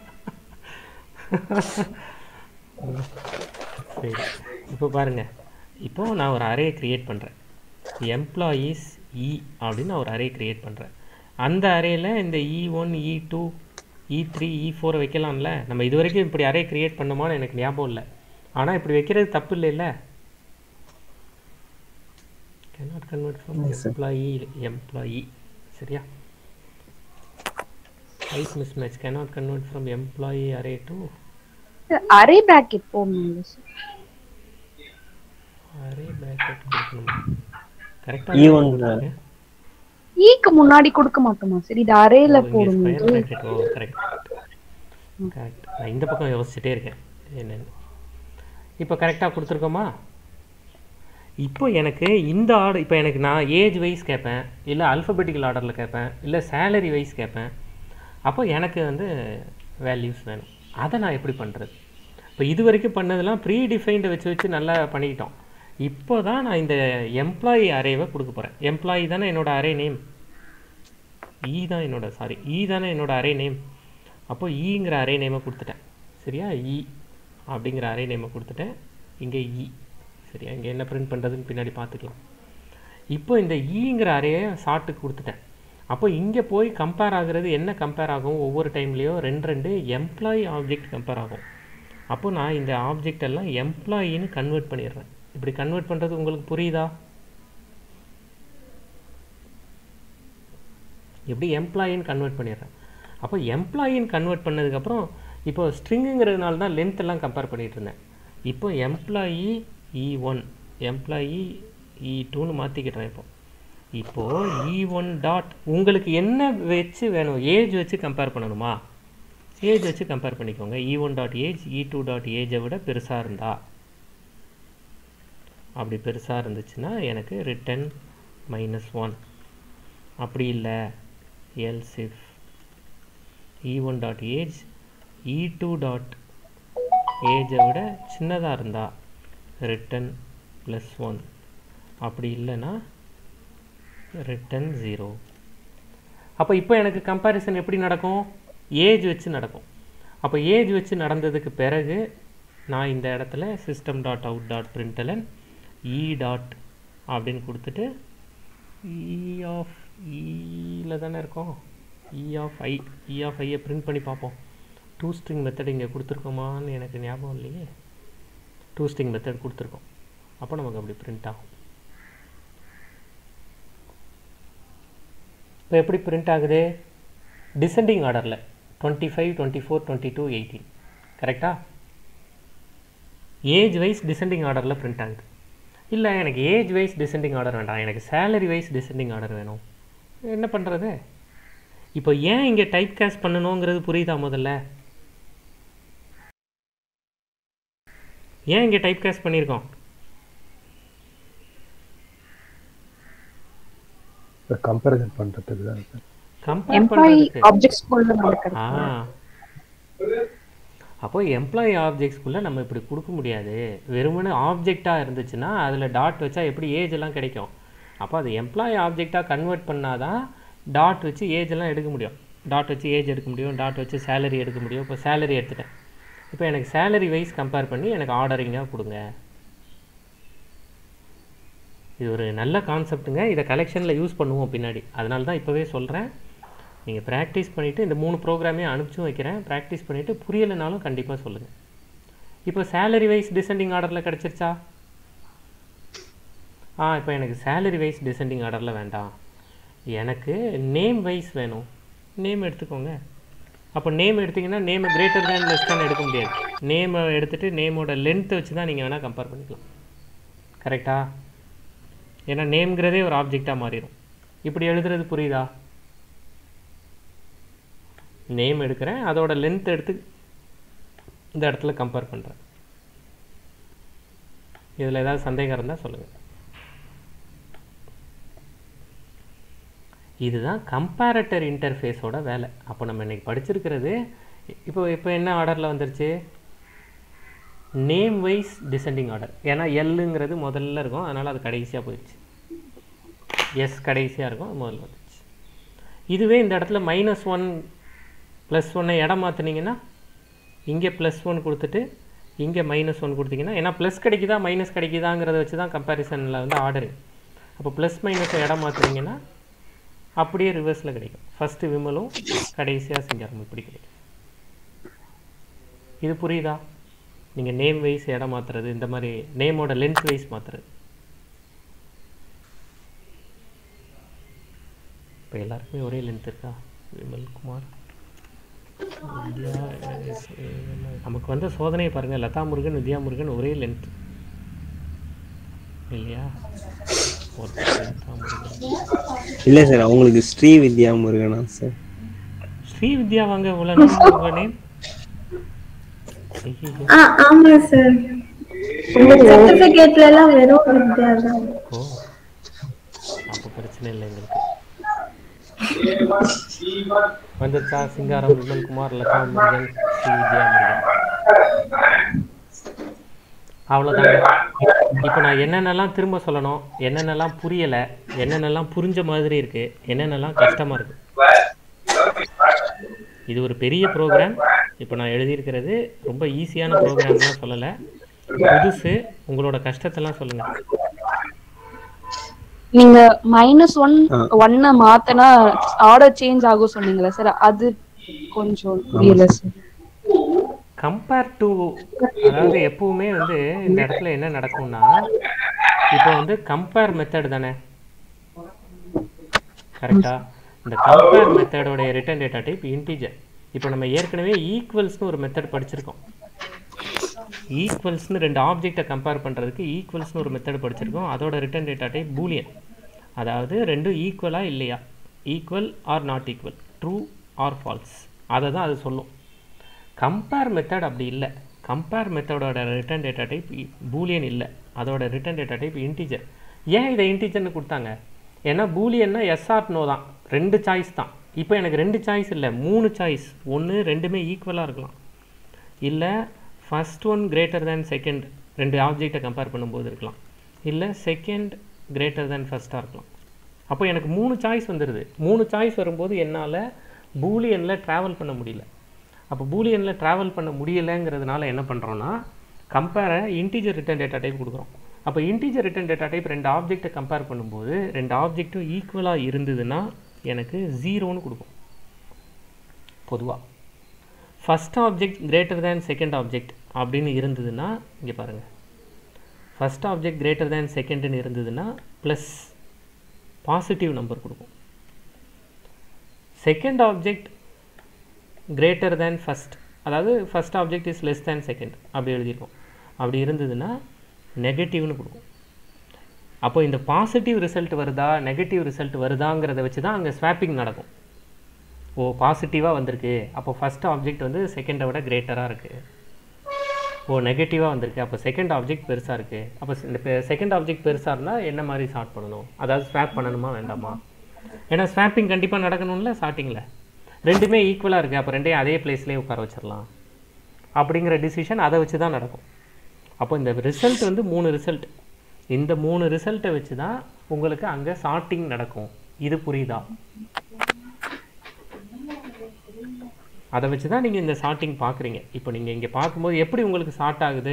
சரி, இப்போ பாருங்க. இப்போ நான் ஒரு அரே கிரியேட் பண்ணுறேன். எம்ப்ளாயீஸ் இ அப்படின்னு நான் ஒரு அரே கிரியேட் பண்ணுறேன். அந்த அரேயில் இந்த E1 E2 E3 E4 வைக்கலாம்ல. நம்ம இது வரைக்கும் இப்படி அரே கிரியேட் பண்ணோமான்னு எனக்கு ஞாபகம் இல்லை. ஆனால் இப்படி வைக்கிறது தப்பு இல்லைல்ல? cannot convert from employee சரியா? Height mismatch cannot convert from employee array to array bracket போடணும் சார். அரே பிராக்கெட் கொடுக்கணுமா? கரெக்டா E1 ஈக்கு முன்னாடி கொடுக்க மாட்டோமா? சரி, இது அரேல போடுங்க. கரெக்ட். நான் இந்த பக்கம் யோசிச்சுட்டே இருக்கேன் என்னன்னு. இப்போ கரெக்டாக கொடுத்துருக்கோமா? இப்போ எனக்கு இந்த ஆர்டர், இப்போ எனக்கு நான் ஏஜ் வைஸ் கேட்பேன், இல்லை அல்ஃபபெட்டிக்கல் ஆர்டரில் கேட்பேன், இல்லை சேலரி வைஸ் கேட்பேன். அப்போ எனக்கு வந்து வேல்யூஸ் வேணும். அதை நான் எப்படி பண்ணுறது? இப்போ இது வரைக்கும் பண்ணதெல்லாம் ப்ரீ டிஃபைன்டை வச்சு நல்லா பண்ணிக்கிட்டோம். இப்போ தான் நான் இந்த எம்ப்ளாயி அரேவை கொடுக்க போகிறேன். எம்ப்ளாயி தானே என்னோடய அரே நேம். இ தானே என்னோட அரே நேம். அப்போ ஈங்கிற அரே நேமை கொடுத்துட்டேன். சரியா? இ அப்படிங்கிற அரே நேமை கொடுத்துட்டேன். இங்கே இ. சரியா? இங்கே என்ன பிரிண்ட் பண்ணுறதுன்னு பின்னாடி பார்த்துக்கலாம். இப்போ இந்த ஈங்கிற அரேயை ஷார்ட்டுக்கு கொடுத்துட்டேன். அப்போ இங்கே போய் கம்பேர் ஆகுறது என்ன கம்பேர் ஆகும்? ஒவ்வொரு டைம்லேயும் ரெண்டு எம்ப்ளாயி ஆப்ஜெக்ட் கம்பேர் ஆகும். அப்போ நான் இந்த ஆப்ஜெக்ட் எல்லாம் எம்ப்ளாயின்னு கன்வெர்ட் பண்ணிடுறேன். இப்படி கன்வெர்ட் பண்ணுறது உங்களுக்கு புரியுதா? எப்படி எம்ப்ளாயின்னு கன்வெர்ட் பண்ணிடுறேன். அப்போ எம்ப்ளாயின்னு கன்வெர்ட் பண்ணதுக்கப்புறம் இப்போ ஸ்ட்ரிங்குங்கிறதுனால தான் லென்த் எல்லாம் கம்பேர் பண்ணிகிட்டு இருந்தேன். இப்போ எம்ப்ளாயி E1 எம்ப்ளாயி E2ன்னு மாற்றிக்கிட்டேன். இப்போது E1 டாட் உங்களுக்கு என்ன வச்சு வேணும்? ஏஜ் வச்சு கம்பேர் பண்ணணுமா? ஏஜ் வச்சு கம்பேர் பண்ணிக்கோங்க. E1 dot age E2 dot ஏஜை விட பெருசாக இருந்தா, அப்படி பெருசாக இருந்துச்சுன்னா எனக்கு ரிட்டன் -1. அப்படி இல்லை else if E1 dot age E2 dot ஏஜை விட சின்னதாக இருந்தா ரிட்டன் +1. அப்படி இல்லைன்னா ரிட்டன் 0. அப்போ இப்போ எனக்கு கம்பேரிசன் எப்படி நடக்கும்? ஏஜ் வச்சு நடக்கும். அப்போ ஏஜ் வச்சு நடந்ததுக்கு பிறகு நான் இந்த இடத்துல system dot out dot println E dot அப்படின்னு கொடுத்துட்டு இ ஆஃப் இயில் தானே இருக்கும். இ ஆஃப் ஐயை பிரிண்ட் பண்ணி பார்ப்போம். 2 ஸ்ட்ரிங் மெத்தட் இங்கே கொடுத்துருக்கோமான்னு எனக்கு ஞாபகம் இல்லையே. 2 ஸ்ட்ரிங் மெத்தட் கொடுத்துருக்கோம். அப்போ நமக்கு அப்படி பிரிண்ட் ஆகும். இப்போ எப்படி பிரிண்ட் ஆகுது? டிசெண்டிங் ஆர்டரில் 25 24 22 18. கரெக்டா? ஏஜ் வைஸ் டிசெண்டிங் ஆர்டரில் பிரிண்ட் ஆகுது. இல்லை எனக்கு ஏஜ் வைஸ் டிசெண்டிங் ஆர்டர் வேண்டாம், எனக்கு சேலரி வைஸ் டிசெண்டிங் ஆர்டர் வேணும். என்ன பண்ணுறது? இப்போ ஏன் இங்கே டைப் காஸ்ட் பண்ணணுங்கிறது புரியுதா? முதல்ல ஏன் இங்கே டைப் காஸ்ட் பண்ணியிருக்கோம்? கம்பேரிசன் பண்றதுக்கு தான் சார். கம்பேர் பண்ணுறதுக்கு. ஆப்ஜெக்ட்ஸ்குள்ள நடக்குது. அப்போ எம்ப்ளாயி ஆப்ஜெக்ட்ஸ்குள்ளே நம்ம இப்படி கொடுக்க முடியாது. வெறுமனே ஆப்ஜெக்டாக இருந்துச்சுன்னா அதில் டாட் வச்சா எப்படி ஏஜ் எல்லாம் கிடைக்கும்? அப்போ அது எம்ப்ளாயி ஆப்ஜெக்டாக கன்வெர்ட் பண்ணாதான் டாட் வச்சு ஏஜ் எல்லாம் எடுக்க முடியும். டாட் வச்சு ஏஜ் எடுக்க முடியும், டாட் வச்சு சேலரி எடுக்க முடியும். இப்போ சேலரி எடுத்துட்டேன். இப்போ எனக்கு சேலரி வைஸ் கம்பேர் பண்ணி எனக்கு ஆர்டரிங்காக கொடுங்க. இது ஒரு நல்ல கான்செப்ட்டுங்க. இதை கலெக்ஷனில் யூஸ் பண்ணுவோம் பின்னாடி. அதனால தான் இப்போவே சொல்கிறேன். நீங்கள் ப்ராக்டிஸ் பண்ணிவிட்டு இந்த 3 ப்ரோக்ராமே அனுப்பிச்சும் வைக்கிறேன். ப்ராக்டிஸ் பண்ணிவிட்டு புரியலைனாலும் கண்டிப்பாக சொல்லுங்கள். இப்போ சேலரி வைஸ் டிசெண்டிங் ஆர்டரில் கிடச்சிருச்சா? இப்போ எனக்கு சேலரி வைஸ் டிசெண்டிங் ஆர்டரில் வேண்டாம், எனக்கு நேம் வைஸ் வேணும். நேம் எடுத்துக்கோங்க. அப்போ நேம் எடுத்திங்கன்னா நேமை கிரேட்டர் தேன் லெஸ் தேன் எடுக்க முடியாது. நேமை எடுத்துகிட்டு நேமோட லென்த்தை வச்சு தான் நீங்கள் வேணால் கம்பேர் பண்ணிக்கலாம். கரெக்டா? ஏன்னா நேம்ங்கிறதே ஒரு ஆப்ஜெக்டாக மாறிடும். இப்படி எழுதுறது புரியுதா? நேம் எடுக்கிறேன், அதோட லென்த் எடுத்து இந்த இடத்துல கம்பேர் பண்ணுறேன். இதில் ஏதாவது சந்தேகம் இருந்தால் சொல்லுங்கள். இதுதான் கம்பேரட்டர் இன்டர்ஃபேஸோட வேலை. அப்போ நம்ம இன்றைக்கி படிச்சிருக்கிறது இப்போ என்ன ஆர்டரில் வந்துருச்சு? Name wise descending order. ஏன்னா எல்லுங்கிறது முதல்ல இருக்கும், அதனால் அது கடைசியாக போயிடுச்சு. எஸ் கடைசியாக இருக்கும், முதல்ல வந்துச்சு. இதுவே இந்த இடத்துல -1 +1 இடம் மாற்றினீங்கன்னா இங்கே +1 கொடுத்துட்டு இங்கே -1 கொடுத்தீங்கன்னா, ஏன்னா ப்ளஸ் கிடைக்குதா மைனஸ் கிடைக்குதாங்கிறத வச்சு தான் கம்பேரிசனில் வந்து ஆர்டரு. அப்போ ப்ளஸ் மைனஸை இடம் மாற்றினீங்கன்னா அப்படியே ரிவர்ஸில் கிடைக்கும். ஃபஸ்ட்டு விமலும் கடைசியாக சிங்காரமும் இப்படி கிடைக்கும். இது புரியுதா? நீங்கள் நேம் வைஸ் இடம் மாற்றுறது, இந்த மாதிரி நேமோட லென்த் வைஸ் மாற்றுறது. இப்போ எல்லாருக்குமே ஒரே லென்த் இருக்கா? விமல் குமார் நமக்கு வந்து சோதனையை பாருங்கள். லதா முருகன், வித்யா முருகன் ஒரே லென்த் இல்லையா? இல்லை சார், அவங்களுக்கு ஸ்ரீ வித்யா முருகனா சார்? ஸ்ரீ வித்யா வாங்க உங்க நேம். ஆமா சார், சர்டிபிகேட்ல எல்லாம் வெறும் வித்யா தான். ஓ, அப்போ பிரச்சனை இல்லை எங்களுக்கு. வந்துச்சா? சிங்காரம், விமல் குமார், லதா முருகன், ஸ்ரீ வித்யா முருகன், அவ்வளோதாங்க. இப்போ நான் என்னென்னலாம் திரும்ப சொல்லணும், என்னென்னலாம் புரியலை, என்னென்னலாம் புரிஞ்ச மாதிரி இருக்குது, என்னென்னலாம் கஷ்டமாக இருக்குது. இது ஒரு பெரிய ப்ரோக்ராம். இப்போ நான் எழுதியிருக்கிறது ரொம்ப ஈஸியான ப்ரோக்ராம்லாம் சொல்லலை, புதுசு. உங்களோட கஷ்டத்தெல்லாம் சொல்லுங்கள். நீங்க -1 மாத்தினா ஆர்டர் சேஞ்ச் ஆகும் சொன்னீங்களா சார்? அது கொஞ்சம் புரியல சார். கம்பேர் டு, அதாவது எப்பவுமே வந்து இந்த இடத்துல என்ன நடக்கும்னா, இப்போ வந்து கம்பேர் மெத்தட் தானே, கரெக்டா? இந்த கம்பேர் மெத்தடோடைய ரிட்டர்ன் டேட்டா டைப் இன்டிஜர். இப்போ நம்ம ஏற்கனவே ஈக்குவல்ஸ்னு ஒரு மெத்தட் படிச்சிருக்கோம். ஈக்குவல்ஸ்னு 2 ஆப்ஜெக்டை கம்பேர் பண்ணுறதுக்கு ஈக்குவல்ஸ்னு ஒரு மெத்தட் படிச்சிருக்கோம். அதோட ரிட்டர்ன் டேட்டா டைப் பூலியன். அதாவது ரெண்டும் ஈக்குவலா இல்லையா, equal or not equal, true or false, அதை தான் அது சொல்லும். கம்பேர் மெத்தட் அப்படி இல்லை. கம்பேர் மெத்தடோட ரிட்டர்ன் டேட்டா டைப் பூலியன் இல்லை, அதோட ரிட்டர்ன் டேட்டா டைப் இன்டிஜர். ஏன் இதை இன்டிஜர்னு கொடுத்தாங்க? ஏன்னா பூலியன்னா எஸ் ஆர் நோ தான், 2 சாய்ஸ் தான். இப்போ எனக்கு 2 சாய்ஸ் இல்லை, 3 சாய்ஸ். ஒன்று ரெண்டுமே ஈக்குவலாக இருக்கலாம், இல்லை first one greater than second, 2 ஆப்ஜெக்டை கம்பேர் பண்ணும்போது இருக்கலாம், இல்லை செகண்ட் கிரேட்டர் தேன் ஃபர்ஸ்ட்டாக இருக்கலாம். அப்போ எனக்கு 3 சாய்ஸ் வந்துடுது. 3 சாய்ஸ் வரும்போது என்னால் பூலியனில் ட்ராவல் பண்ண முடியல. அப்போ பூலியனில் ட்ராவல் பண்ண முடியலைங்கிறதுனால என்ன பண்ணுறோன்னா, கம்பேரை இன்டிஜர் ரிட்டர்ன் டேட்டா டைப் கொடுக்குறோம். அப்போ இன்டிஜர் ரிட்டர்ன் டேட்டா டைப் 2 ஆப்ஜெக்டை கம்பேர் பண்ணும்போது 2 ஆப்ஜெக்டும் ஈக்குவலாக இருந்ததுன்னா எனக்கு 0ன்னு கொடுக்கும். பொதுவாக first object greater than second object அப்படின்னு இருந்ததுன்னா, இங்கே பாருங்கள், ஃபஸ்ட் ஆப்ஜெக்ட் கிரேட்டர் தேன் செகண்டுன்னு இருந்ததுன்னா ப்ளஸ் பாசிட்டிவ் நம்பர் கொடுக்கும். Second object greater than first, அதாவது first object is less than second அப்படி எழுதியிருக்கோம். அப்படி இருந்ததுன்னா நெகட்டிவ்னு கொடுக்கும். அப்போ இந்த பாசிட்டிவ் ரிசல்ட் வருதா நெகட்டிவ் ரிசல்ட் வருதாங்கிறத வச்சு தான் அங்கே ஸ்வாப்பிங் நடக்கும். ஓ, பாசிட்டிவாக வந்திருக்கு, அப்போ ஃபஸ்ட் ஆப்ஜெக்ட் வந்து செகண்டை விட கிரேட்டராக இருக்குது. ஓ, நெகட்டிவாக வந்திருக்கு, அப்போ செகண்ட் ஆப்ஜெக்ட் பெருசாக இருக்குது. அப்போ இந்த செகண்ட் ஆப்ஜெக்ட் பெருசாக இருந்தால் என்ன மாதிரி சார்ட் பண்ணணும், அதாவது ஸ்வாப் பண்ணணுமா வேண்டாமா? ஏன்னா ஸ்வாப்பிங் கண்டிப்பாக நடக்கணும்ல ஸ்டார்டிங்கில். ரெண்டுமே ஈக்குவலாக இருக்குது, அப்போ ரெண்டையும் அதே பிளேஸ்லேயே உட்கார வச்சிடலாம் அப்படிங்கிற டிசிஷன் அதை வச்சு தான் நடக்கும். அப்போ இந்த ரிசல்ட் வந்து 3 ரிசல்ட், இந்த 3 ரிசல்ட்டை வச்சு தான் உங்களுக்கு அங்கே சார்ட்டிங் நடக்கும். இது புரியுதா? அதை வச்சு தான் நீங்கள் இந்த சார்ட்டிங் பார்க்குறீங்க. இப்போ நீங்கள் இங்கே பார்க்கும்போது எப்படி உங்களுக்கு சார்ட் ஆகுது,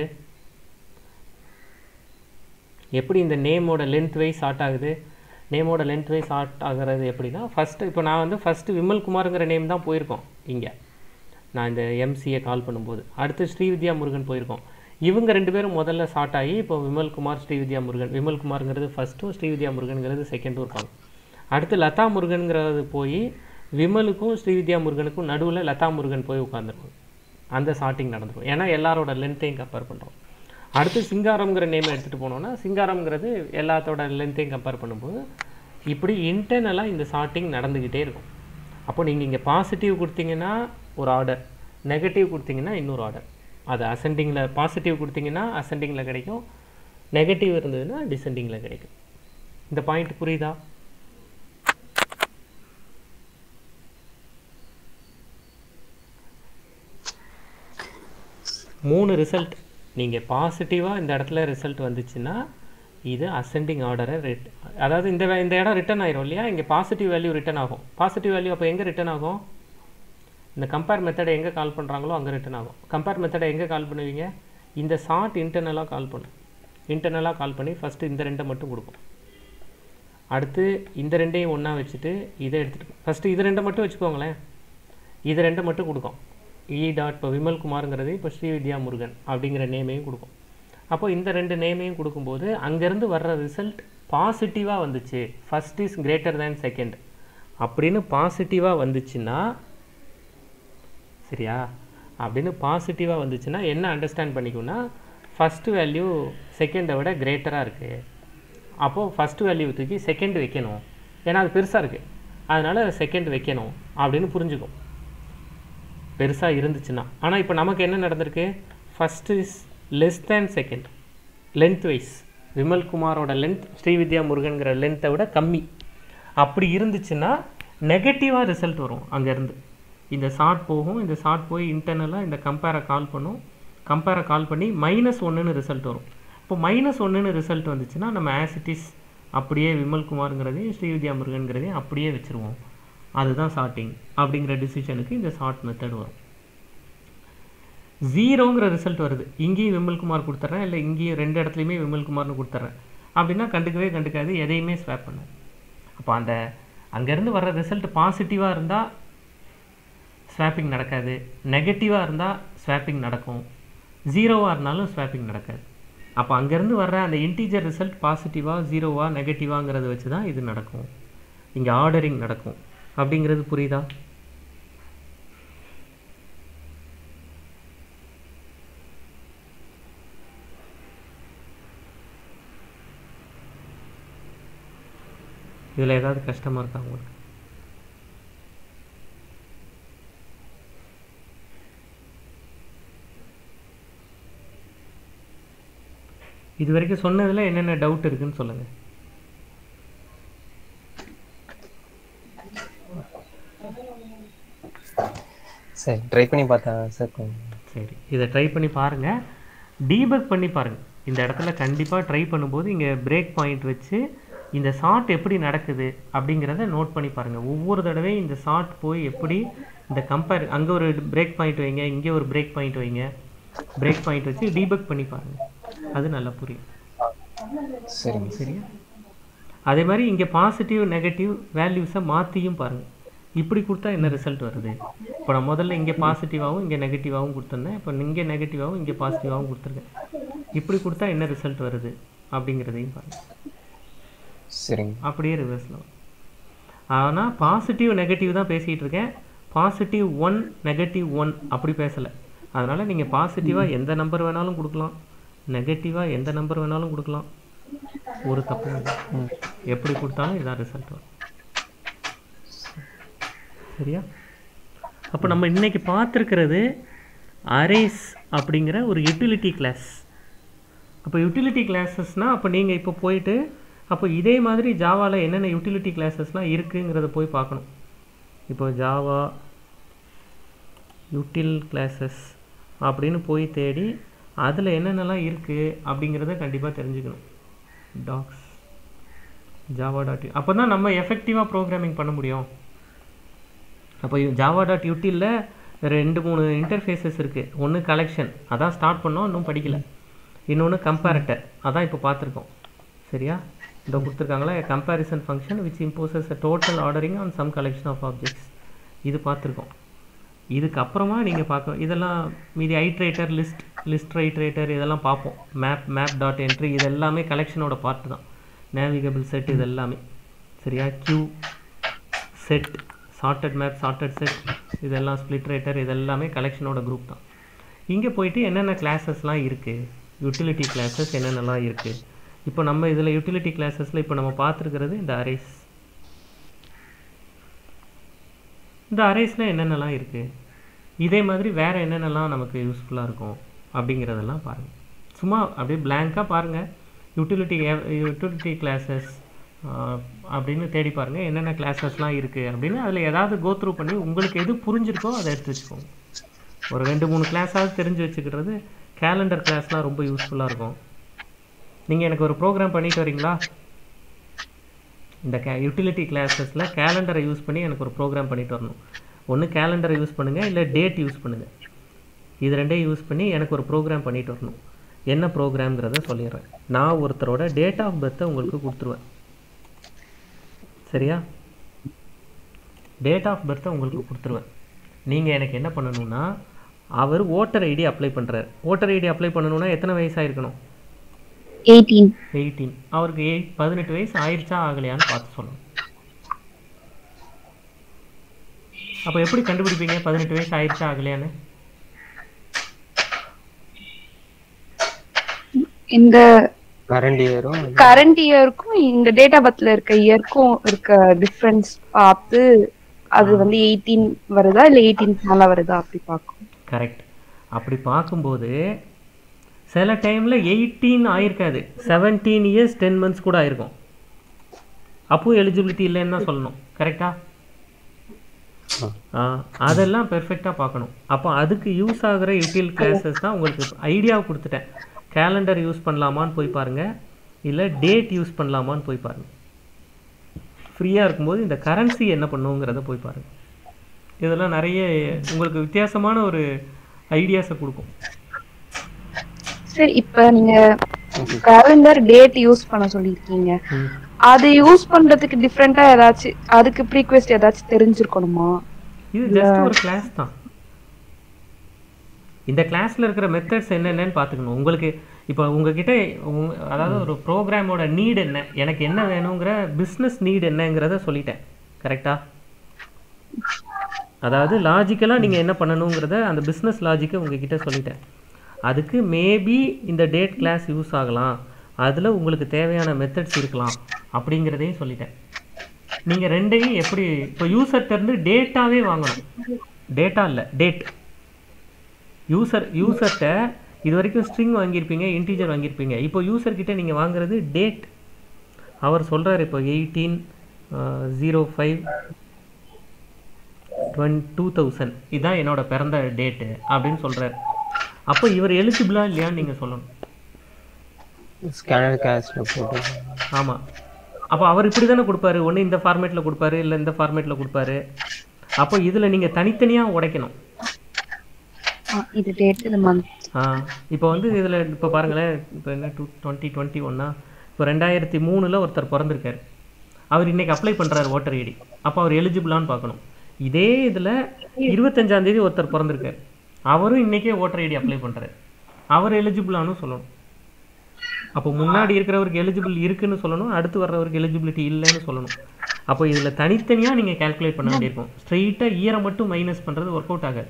எப்படி இந்த நேமோட லென்த் வைஸ் சார்ட் ஆகுது. நேமோட லென்த் வைஸ் சார்ட் ஆகிறது எப்படின்னா, ஃபஸ்ட்டு இப்போ நான் வந்து ஃபஸ்ட்டு விமல் குமாருங்கிற நேம் தான் போயிருக்கோம். இங்கே நான் இந்த எம்சியை கால் பண்ணும்போது அடுத்து ஸ்ரீவித்யா முருகன் போயிருக்கோம். இவங்க 2 பேரும் முதல்ல ஸ்டார்ட் ஆகி இப்போ விமல் குமார் ஸ்ரீவித்யா முருகன், விமல் குமாருங்கிறது ஃபஸ்ட்டும் ஸ்ரீவித்யா முருகனுங்கிறது செகண்டும் இருப்பாங்க. அடுத்து லதா முருகனுங்கிறது போய் விமலுக்கும் ஸ்ரீவித்யா முருகனுக்கும் நடுவில் லதா முருகன் போய் உட்காந்துருக்கும். அந்த சார்ட்டிங் நடந்துடும், ஏன்னா எல்லாரோட லென்த்தையும் கம்பேர் பண்ணுறோம். அடுத்து சிங்காரம்ங்கிற நேமை எடுத்துகிட்டு போனோம்னா சிங்காரம்ங்கிறது எல்லாத்தோட லென்த்தையும் கம்பேர் பண்ணும்போது இப்படி இன்டர்னலாக இந்த சார்ட்டிங் நடந்துக்கிட்டே இருக்கும். அப்போ நீங்கள் இங்கே பாசிட்டிவ் கொடுத்தீங்கன்னா ஒரு ஆர்டர், நெகட்டிவ் கொடுத்தீங்கன்னா இன்னொரு ஆர்டர். அது அசெண்டிங்கில் பாசிட்டிவ் கொடுத்தீங்கன்னா அசெண்டிங்கில் கிடைக்கும், நெகட்டிவ் இருந்ததுன்னா டிசெண்டிங்கில் கிடைக்கும். இந்த பாயிண்ட் புரியுதா? மூணு ரிசல்ட் நீங்கள் பாசிட்டிவாக இந்த இடத்துல ரிசல்ட் வந்துச்சுன்னா இது அசெண்டிங் ஆர்டரை அதாவது இந்த இடம் ரிட்டர்ன் ஆயிரும் இல்லையா, இங்கே பாசிட்டிவ் வேல்யூ ரிட்டர்ன் ஆகும். பாசிட்டிவ் வேல்யூ அப்போ எங்கே ரிட்டர்ன் ஆகும்? இந்த கம்பேர் மெத்தடை எங்கே கால் பண்ணுறாங்களோ அங்கே ரிட்டர்ன் ஆகும். கம்பேர் மெத்தடை எங்கே கால் பண்ணுவீங்க? இந்த சார்ட் இன்டர்னலாக கால் பண்ணும். இன்டர்னலாக கால் பண்ணி ஃபஸ்ட்டு இந்த ரெண்டை மட்டும் கொடுக்கும். அடுத்து இந்த ரெண்டையும் ஒன்றா வச்சுட்டு இதை எடுத்துகிட்டு ஃபஸ்ட்டு இது ரெண்டை மட்டும் வச்சுக்கோங்களேன். இது ரெண்டை மட்டும் கொடுக்கும். இப்போ விமல்குமாருங்கிறது இப்போ ஸ்ரீவித்யா முருகன் அப்படிங்கிற நேமையும் கொடுக்கும். அப்போ இந்த ரெண்டு நேமையும் கொடுக்கும்போது அங்கேருந்து வர்ற ரிசல்ட் பாசிட்டிவாக வந்துச்சு, first is greater than second அப்படின்னு பாசிட்டிவாக வந்துச்சுன்னா, சரியா, அப்படின்னு பாசிட்டிவாக வந்துச்சுன்னா என்ன அண்டர்ஸ்டாண்ட் பண்ணிக்கணும்னா ஃபஸ்ட்டு வேல்யூ செகண்டை விட கிரேட்டராக இருக்குது. அப்போது ஃபஸ்ட்டு வேல்யூ தூக்கி செகண்ட் வைக்கணும், ஏன்னா அது பெருசாக இருக்குது, அதனால் செகண்ட் வைக்கணும் அப்படின்னு புரிஞ்சுக்கும் பெருசாக இருந்துச்சுன்னா. ஆனால் இப்போ நமக்கு என்ன நடந்திருக்கு? First is less than second length wise. விமல்குமாரோட லென்த் ஸ்ரீவித்யா முருகன்கிற லென்த்தை விட கம்மி. அப்படி இருந்துச்சுன்னா நெகட்டிவாக ரிசல்ட் வரும். அங்கேருந்து இந்த ஷார்ட் போகும், இந்த ஷார்ட் போய் இன்டர்னலாக இந்த கம்பேரை கால் பண்ணும். கம்பேரை கால் பண்ணி -1ன்னு ரிசல்ட் வரும். இப்போ -1ன்னு ரிசல்ட் வந்துச்சுன்னா நம்ம ஆசிட்டிஸ் அப்படியே விமல்குமாருங்கிறதையும் ஸ்ரீவித்யா முருகன்கிறதையும் அப்படியே வச்சுருவோம். அதுதான் ஷார்ட்டிங் அப்படிங்கிற டிசிஷனுக்கு இந்த ஷார்ட் மெத்தட் வரும். 0ங்கிற ரிசல்ட் வருது, இங்கேயும் விமல்குமார் கொடுத்துட்றேன், இல்லை இங்கேயும் ரெண்டு இடத்துலையுமே விமல்குமார்னு கொடுத்துட்றேன் அப்படின்னா கண்டுக்காது, எதையுமே ஸ்வாப் பண்ணும். அப்போ அந்த அங்கேருந்து வர்ற ரிசல்ட் பாசிட்டிவாக இருந்தால் ஸ்வாப்பிங் நடக்காது, நெகட்டிவாக இருந்தால் ஸ்வாப்பிங் நடக்கும், 0வாக இருந்தாலும் ஸ்வாப்பிங் நடக்காது. அப்போ அங்கேருந்து வர்ற அந்த இன்டீஜர் ரிசல்ட் பாசிட்டிவாக 0வா நெகட்டிவாங்கிறத வச்சு தான் இது நடக்கும். இங்கே ஆர்டரிங் நடக்கும் அப்படிங்கிறது புரியுதா? இதில் ஏதாவது கஷ்டமாக இருக்கா உங்களுக்கு? இது வரைக்கும் சொன்னதில் என்னென்ன டவுட் இருக்குன்னு சொல்லுங்கள். சரி, ட்ரை பண்ணி பார்த்தேன் சார். சரி, இதை ட்ரை பண்ணி பாருங்கள், டீபக் பண்ணி பாருங்கள். இந்த இடத்துல கண்டிப்பாக ட்ரை பண்ணும்போது இங்கே பிரேக் பாயிண்ட் வச்சு இந்த ஷார்ட் எப்படி நடக்குது அப்படிங்கிறத நோட் பண்ணி பாருங்கள். ஒவ்வொரு தடவையும் இந்த ஷார்ட் போய் எப்படி இந்த கம்பேர், அங்கே ஒரு பிரேக் பாயிண்ட் வைங்க, இங்கே ஒரு பிரேக் பாயிண்ட் வைங்க, பிரேக் பாயிண்ட் வச்சு டீபக் பண்ணி பாருங்கள், அது நல்லா புரியும். சரிங்க. சரியா? அதே மாதிரி இங்கே பாசிட்டிவ் நெகட்டிவ் வேல்யூஸை மாற்றியும் பாருங்கள். இப்படி கொடுத்தா என்ன ரிசல்ட் வருது? இப்போ நான் முதல்ல இங்கே பாசிட்டிவாகவும் இங்கே நெகட்டிவாகவும் கொடுத்துருந்தேன், இப்போ இங்கே நெகட்டிவாகவும் இங்கே பாசிட்டிவாகவும் கொடுத்துருக்கேன். இப்படி கொடுத்தா என்ன ரிசல்ட் வருது அப்படிங்கிறதையும் பாருங்கள். சரிங்க. அப்படியே ரிவர்ஸில். ஆனால் பாசிட்டிவ் நெகட்டிவ் தான் பேசிகிட்டு இருக்கேன், +1 -1 அப்படி பேசலை. அதனால் நீங்கள் பாசிட்டிவாக எந்த நம்பர் வேணாலும் கொடுக்கலாம், நெகட்டிவாக எந்த நம்பர் வேணாலும் கொடுக்கலாம், ஒரு தப்பு இல்லை. எப்படி கொடுத்தாலும் இதான் ரிசல்ட் வரும். சரியா? அப்போ நம்ம இன்றைக்கி பார்த்துருக்கிறது அரேஸ் அப்படிங்கிற ஒரு யூட்டிலிட்டி கிளாஸ். அப்போ யூட்டிலிட்டி கிளாஸஸ்னால் அப்போ நீங்கள் இப்போ போயிட்டு அப்போ இதே மாதிரி ஜாவாவில் என்னென்ன யூட்டிலிட்டி கிளாஸஸ்லாம் இருக்குங்கிறத போய் பார்க்கணும். இப்போ ஜாவா யூட்டில் கிளாஸஸ் அப்படின்னு போய் தேடி அதில் என்னென்னலாம் இருக்குது அப்படிங்கிறத கண்டிப்பாக தெரிஞ்சுக்கணும். டாக்ஸ் java.ut, அப்போ தான் நம்ம எஃபெக்டிவாக ப்ரோக்ராமிங் பண்ண முடியும். அப்போ java.utilல 2-3 இன்டர்ஃபேஸஸ் இருக்குது. ஒன்று கலெக்ஷன், அதான் ஸ்டார்ட் பண்ணோம், இன்னும் படிக்கலை. இன்னொன்று கம்பேரட்டர், அதான் இப்போ பார்த்துருக்கோம். சரியா? இதோ கொடுத்துருக்காங்களா, comparison function which imposes a total ordering on some collection of objects. இது பார்த்துருக்கோம். இதுக்கப்புறமா நீங்கள் பார்க்க இதெல்லாம் மீதி ஐட்ரேட்டர், லிஸ்ட் ஐட்ரேட்டர் இதெல்லாம் பார்ப்போம். மேப்.entry இது எல்லாமே கலெக்ஷனோட பார்ட்டு தான். நேவிகபிள் செட் இது எல்லாமே. சரியா? Queue set, sorted map, sorted set இதெல்லாம், ஸ்ப்ளிட் ரேட்டர் இதெல்லாமே கலெக்ஷனோட குரூப் தான். இங்கே போயிட்டு என்னென்ன கிளாஸஸ்லாம் இருக்குது யூட்டிலிட்டி கிளாஸஸ் என்னென்னலாம் இருக்குது. இப்போ நம்ம இதில் யூட்டிலிட்டி கிளாஸஸில் இப்போ நம்ம பார்த்துருக்கிறது இந்த அரேஸ். இந்த அரேஸில் என்னென்னலாம் இருக்குது, இதே மாதிரி வேறு என்னென்னலாம் நமக்கு யூஸ்ஃபுல்லாக இருக்கும் அப்படிங்கிறதெல்லாம் பாருங்கள். சும்மா அப்படியே பிளாங்காக பாருங்கள். யூட்டிலிட்டி கிளாஸஸ் அப்படின்னு தேடி பாருங்கள் என்னென்ன கிளாஸஸ்லாம் இருக்குது அப்படின்னு. அதில் ஏதாவது கோத்ரூ பண்ணி உங்களுக்கு எது புரிஞ்சிருக்கோ அதை எடுத்து வச்சுக்கோங்க. ஒரு 2-3 கிளாஸாவது தெரிஞ்சு வச்சுக்கிறது. கேலண்டர் கிளாஸ்லாம் ரொம்ப யூஸ்ஃபுல்லாக இருக்கும். நீங்கள் எனக்கு ஒரு ப்ரோக்ராம் பண்ணிட்டு வரீங்களா? இந்த யூட்டிலிட்டி கிளாஸஸில் கேலண்டரை யூஸ் பண்ணி எனக்கு ஒரு ப்ரோக்ராம் பண்ணிட்டு வரணும். ஒன்று கேலண்டரை யூஸ் பண்ணுங்கள், இல்லை டேட் யூஸ் பண்ணுங்கள். இது ரெண்டையும் யூஸ் பண்ணி எனக்கு ஒரு ப்ரோக்ராம் பண்ணிட்டு வரணும். என்ன ப்ரோக்ராம்ங்கிறத சொல்லிடுறேன். நான் ஒருத்தரோட டேட் ஆஃப் பர்த்தை உங்களுக்கு கொடுத்துருவேன். சரியா? டேட் ஆஃப் பர்த்தை உங்களுக்கு கொடுத்துருவேன். நீங்கள் எனக்கு என்ன பண்ணணும்னா, அவர் ஓட்டர் ஐடி அப்ளை பண்ணுறாரு. ஓட்டர் ஐடி அப்ளை பண்ணணும்னா எத்தனை வயசாயிருக்கணும்? 18. அவருக்கு 18 வயசு ஆயிடுச்சா ஆகலையான்னு பார்த்து சொல்லணும். அப்போ எப்படி கண்டுபிடிப்பீங்க 18 வயசு ஆயிடுச்சா ஆகலையான்னு? இந்த கரண்ட் இயருக்கும் இந்த டேட் ஆஃப் பர்த்ல இருக்க இயருக்கும் இருக்க டிஃபரன்ஸ் பார்த்து அது வந்து 18 வருதா இல்லை 18 மேல வருதா அப்படி பார்க்கும். கரெக்ட். அப்படி பார்க்கும்போது சில டைமில் 18 ஆயிருக்காது, 17 இயர்ஸ் 10 months கூட ஆயிருக்கும். அப்போ எலிஜிபிலிட்டி இல்லைன்னு தான் சொல்லணும். கரெக்டா? அதெல்லாம் பெர்ஃபெக்டாக பார்க்கணும். அப்போ அதுக்கு யூஸ் ஆகிற யூட்டில் கிளாஸஸ் தான் உங்களுக்கு ஐடியாவை கொடுத்துட்டேன். கேலண்டர் யூஸ் பண்ணலாமான்னு போய் பாருங்கள், இல்லை டேட் யூஸ் பண்ணலாமான்னு போய் பாருங்கள். ஃப்ரீயாக இருக்கும்போது இந்த கரன்சி என்ன பண்ணுங்கிறத போய் பாருங்கள். இதெல்லாம் நிறைய உங்களுக்கு வித்தியாசமான ஒரு ஐடியாஸை கொடுக்கும். சரி, இப்போ நீங்கள் கேலண்டர் டேட் யூஸ் பண்ண சொல்லியிருக்கீங்க. அது யூஸ் பண்ணுறதுக்கு டிஃப்ரெண்ட்டாக ஏதாச்சும் அதுக்கு ப்ரீக்வெஸ்ட் ஏதாச்சும் தெரிஞ்சிருக்கணுமா? இது ஜஸ்ட் ஒரு கிளாஸ் தான். இந்த கிளாஸில் இருக்கிற மெத்தட்ஸ் என்னென்னு பார்த்துக்கணும். உங்களுக்கு இப்போ உங்ககிட்ட அதாவது ஒரு ப்ரோக்ராமோட நீட் என்ன, எனக்கு என்ன வேணுங்கிற பிஸ்னஸ் நீட் என்னங்கிறத சொல்லிட்டேன். கரெக்டாக? அதாவது லாஜிக்கலாக நீங்கள் என்ன பண்ணணுங்கிறத அந்த பிஸ்னஸ் லாஜிக்கை உங்ககிட்ட சொல்லிட்டேன். அதுக்கு மேபி இந்த டேட் கிளாஸ் யூஸ் ஆகலாம், அதில் உங்களுக்கு தேவையான மெத்தட்ஸ் இருக்கலாம் அப்படிங்கிறதையும் சொல்லிட்டேன். நீங்கள் ரெண்டையும் எப்படி இப்போ யூசர்கிட்டருந்து டேட்டாவே வாங்கணும். டேட்டா இல்லை, டேட். யூசர்கிட்ட இது வரைக்கும் ஸ்ட்ரிங் வாங்கியிருப்பீங்க, இன்டீஜர் வாங்கியிருப்பீங்க. இப்போ யூசர்கிட்ட நீங்கள் வாங்குறது டேட். அவர் சொல்கிறார் இப்போ 18/05/2000 இதுதான் என்னோட பிறந்த டேட்டு அப்படின்னு சொல்கிறார். அப்போ இவர் எலிஜிபிளா இல்லையான்னு நீங்கள் சொல்லணும். ஸ்கேனர் கேஷில் போட்டு. ஆமாம். அப்போ அவர் இப்படி தானே கொடுப்பாரு, ஒன்று இந்த ஃபார்மேட்டில் கொடுப்பாரு, இல்லை இந்த ஃபார்மேட்டில் கொடுப்பாரு. அப்போ இதில் நீங்கள் தனித்தனியாக உடைக்கணும். இது டேட், இது மந்த். இப்போ வந்து இதில் இப்போ பாருங்களேன், இப்போ என்ன 2021 இப்போ 2003 ஒருத்தர் பிறந்திருக்காரு. அவர் இன்னைக்கு அப்ளை பண்ணுறாரு ஓட்டர் ஐடி. அப்போ அவர் எலிஜிபிளான்னு பார்க்கணும். இதே இதில் 25ஆம் தேதி ஒருத்தர் பிறந்திருக்காரு, அவரும் இன்றைக்கே ஓட்டர் ஐடி அப்ளை பண்ணுறாரு, அவர் எலிஜிபிளானு சொல்லணும். அப்போ முன்னாடி இருக்கிறவருக்கு எலிஜிபிள் இருக்குன்னு சொல்லணும், அடுத்து வர்றவருக்கு எலிஜிபிலிட்டி இல்லைன்னு சொல்லணும். அப்போ இதில் தனித்தனியாக நீங்கள் கால்குலேட் பண்ண வேண்டியிருக்கும். ஸ்ட்ரெயிட்டாக இயரை மட்டும் மைனஸ் பண்ணுறது ஒர்க் அவுட் ஆகாது.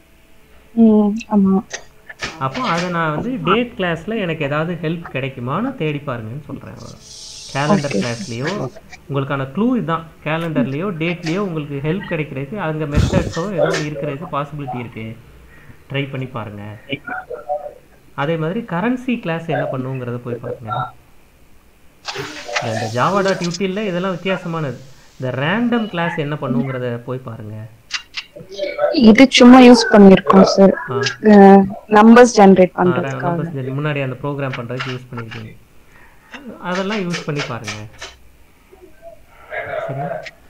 அப்போ அதை நான் வந்து டேட் கிளாஸில் எனக்கு ஏதாவது ஹெல்ப் கிடைக்குமான்னு தேடி பாருங்கன்னு சொல்கிறேன். கேலண்டர் கிளாஸ்லேயோ உங்களுக்கான க்ளூ இதுதான். கேலண்டர்லேயோ டேட்லேயோ உங்களுக்கு ஹெல்ப் கிடைக்கிறதுக்கு அங்கே மெத்தட்ஸோ ஏதோ இருக்கிறதுக்கு பாசிபிலிட்டி இருக்குது, ட்ரை பண்ணி பாருங்கள். அதே மாதிரி கரன்சி கிளாஸ் என்ன பண்ணுங்கிறத போய் பாருங்கள். இந்த java.util இதெல்லாம் வித்தியாசமானது. இந்த ரேண்டம் கிளாஸ் என்ன பண்ணுங்கிறத போய் பாருங்கள். இது சும்மா யூஸ் பண்ணிருக்கோம் சார், நம்பர்ஸ் ஜெனரேட் பண்றதுக்கு. முன்னாடி அந்த ப்ரோக்ராம் பண்றதுக்கு யூஸ் பண்ணிருக்கீங்க. அதெல்லாம் யூஸ் பண்ணி பாருங்க. சரி,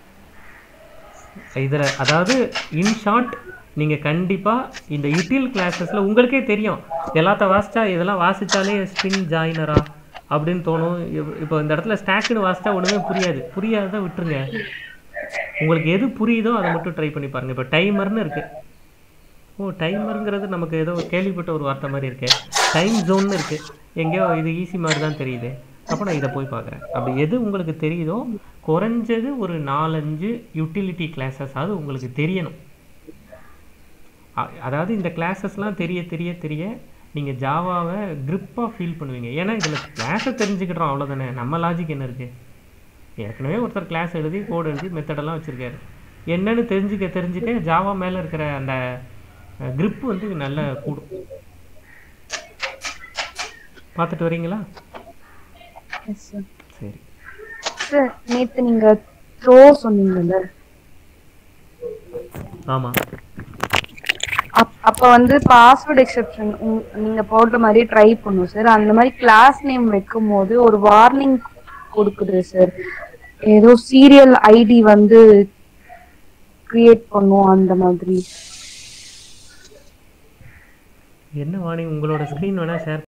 இதுல அதாவது இன் ஷார்ட் நீங்க கண்டிப்பா இந்த யூட்டில் கிளாஸஸ்ல உங்களுக்கே தெரியும், எல்லாத்த வாசிச்சா இதெல்லாம் வாசிச்சாலே ஸ்ட்ரிங் ஜாயினரா அப்படின்னு தோணும். இப்போ இந்த இடத்துல ஸ்டாக்னு வாசிச்சா ஒண்ணுமே புரியாது, புரியாத விட்டுருங்க. உங்களுக்கு எது புரியுதோ அதை மட்டும் ட்ரை பண்ணி பாருங்கள். இப்போ டைமர்னு இருக்குது. டைமருங்கிறது நமக்கு ஏதோ கேள்விப்பட்ட ஒரு வார்த்தை மாதிரி இருக்கு. டைம் ஜோன்னு இருக்குது, எங்கேயோ இது ஈஸி மாதிரி தான் தெரியுது. அப்போ நான் இதை போய் பார்க்குறேன். அப்படி எது உங்களுக்கு தெரியுதோ குறைஞ்சது ஒரு 4-5 யூட்டிலிட்டி கிளாஸஸ் அது உங்களுக்கு தெரியணும். அதாவது இந்த கிளாஸஸ்லாம் தெரிய தெரிய தெரிய நீங்கள் ஜாவாவை grip-ஆ ஃபீல் பண்ணுவீங்க. ஏன்னா இதில் கிளாஸை தெரிஞ்சுக்கிட்டோம் அவ்வளோதானே. நம்ம லாஜிக் என்ன இருக்குது? ஏற்கனவே ஒருத்தர் கிளாஸ் எழுதி கோடு எழுதி மெத்தடெல்லாம் வச்சுருக்காரு. என்னன்னு தெரிஞ்சுக்க ஜாவா மேலே இருக்கிற அந்த grip வந்து நல்லா கூடும். பார்த்துட்டு வரீங்களா? சரி. சார் நேத்து நீங்க த்ரோ சொன்னீங்கல்ல, ஆமாம். அப்ப வந்து பாஸ்வேர்ட் எக்ஸெப்ஷன் நீங்க போடுற மாதிரி ட்ரை பண்ணும் சார். அந்த மாதிரி கிளாஸ் நேம் வைக்கும் போது ஒரு வார்னிங் கொடுக்குது சார். ஏதோ சீரியல் ஐடி வந்து கிரியேட் பண்ணும் அந்த மாதிரி. என்ன வாணி, உங்களோட ஸ்க்ரீன் வேணால் ஷேர்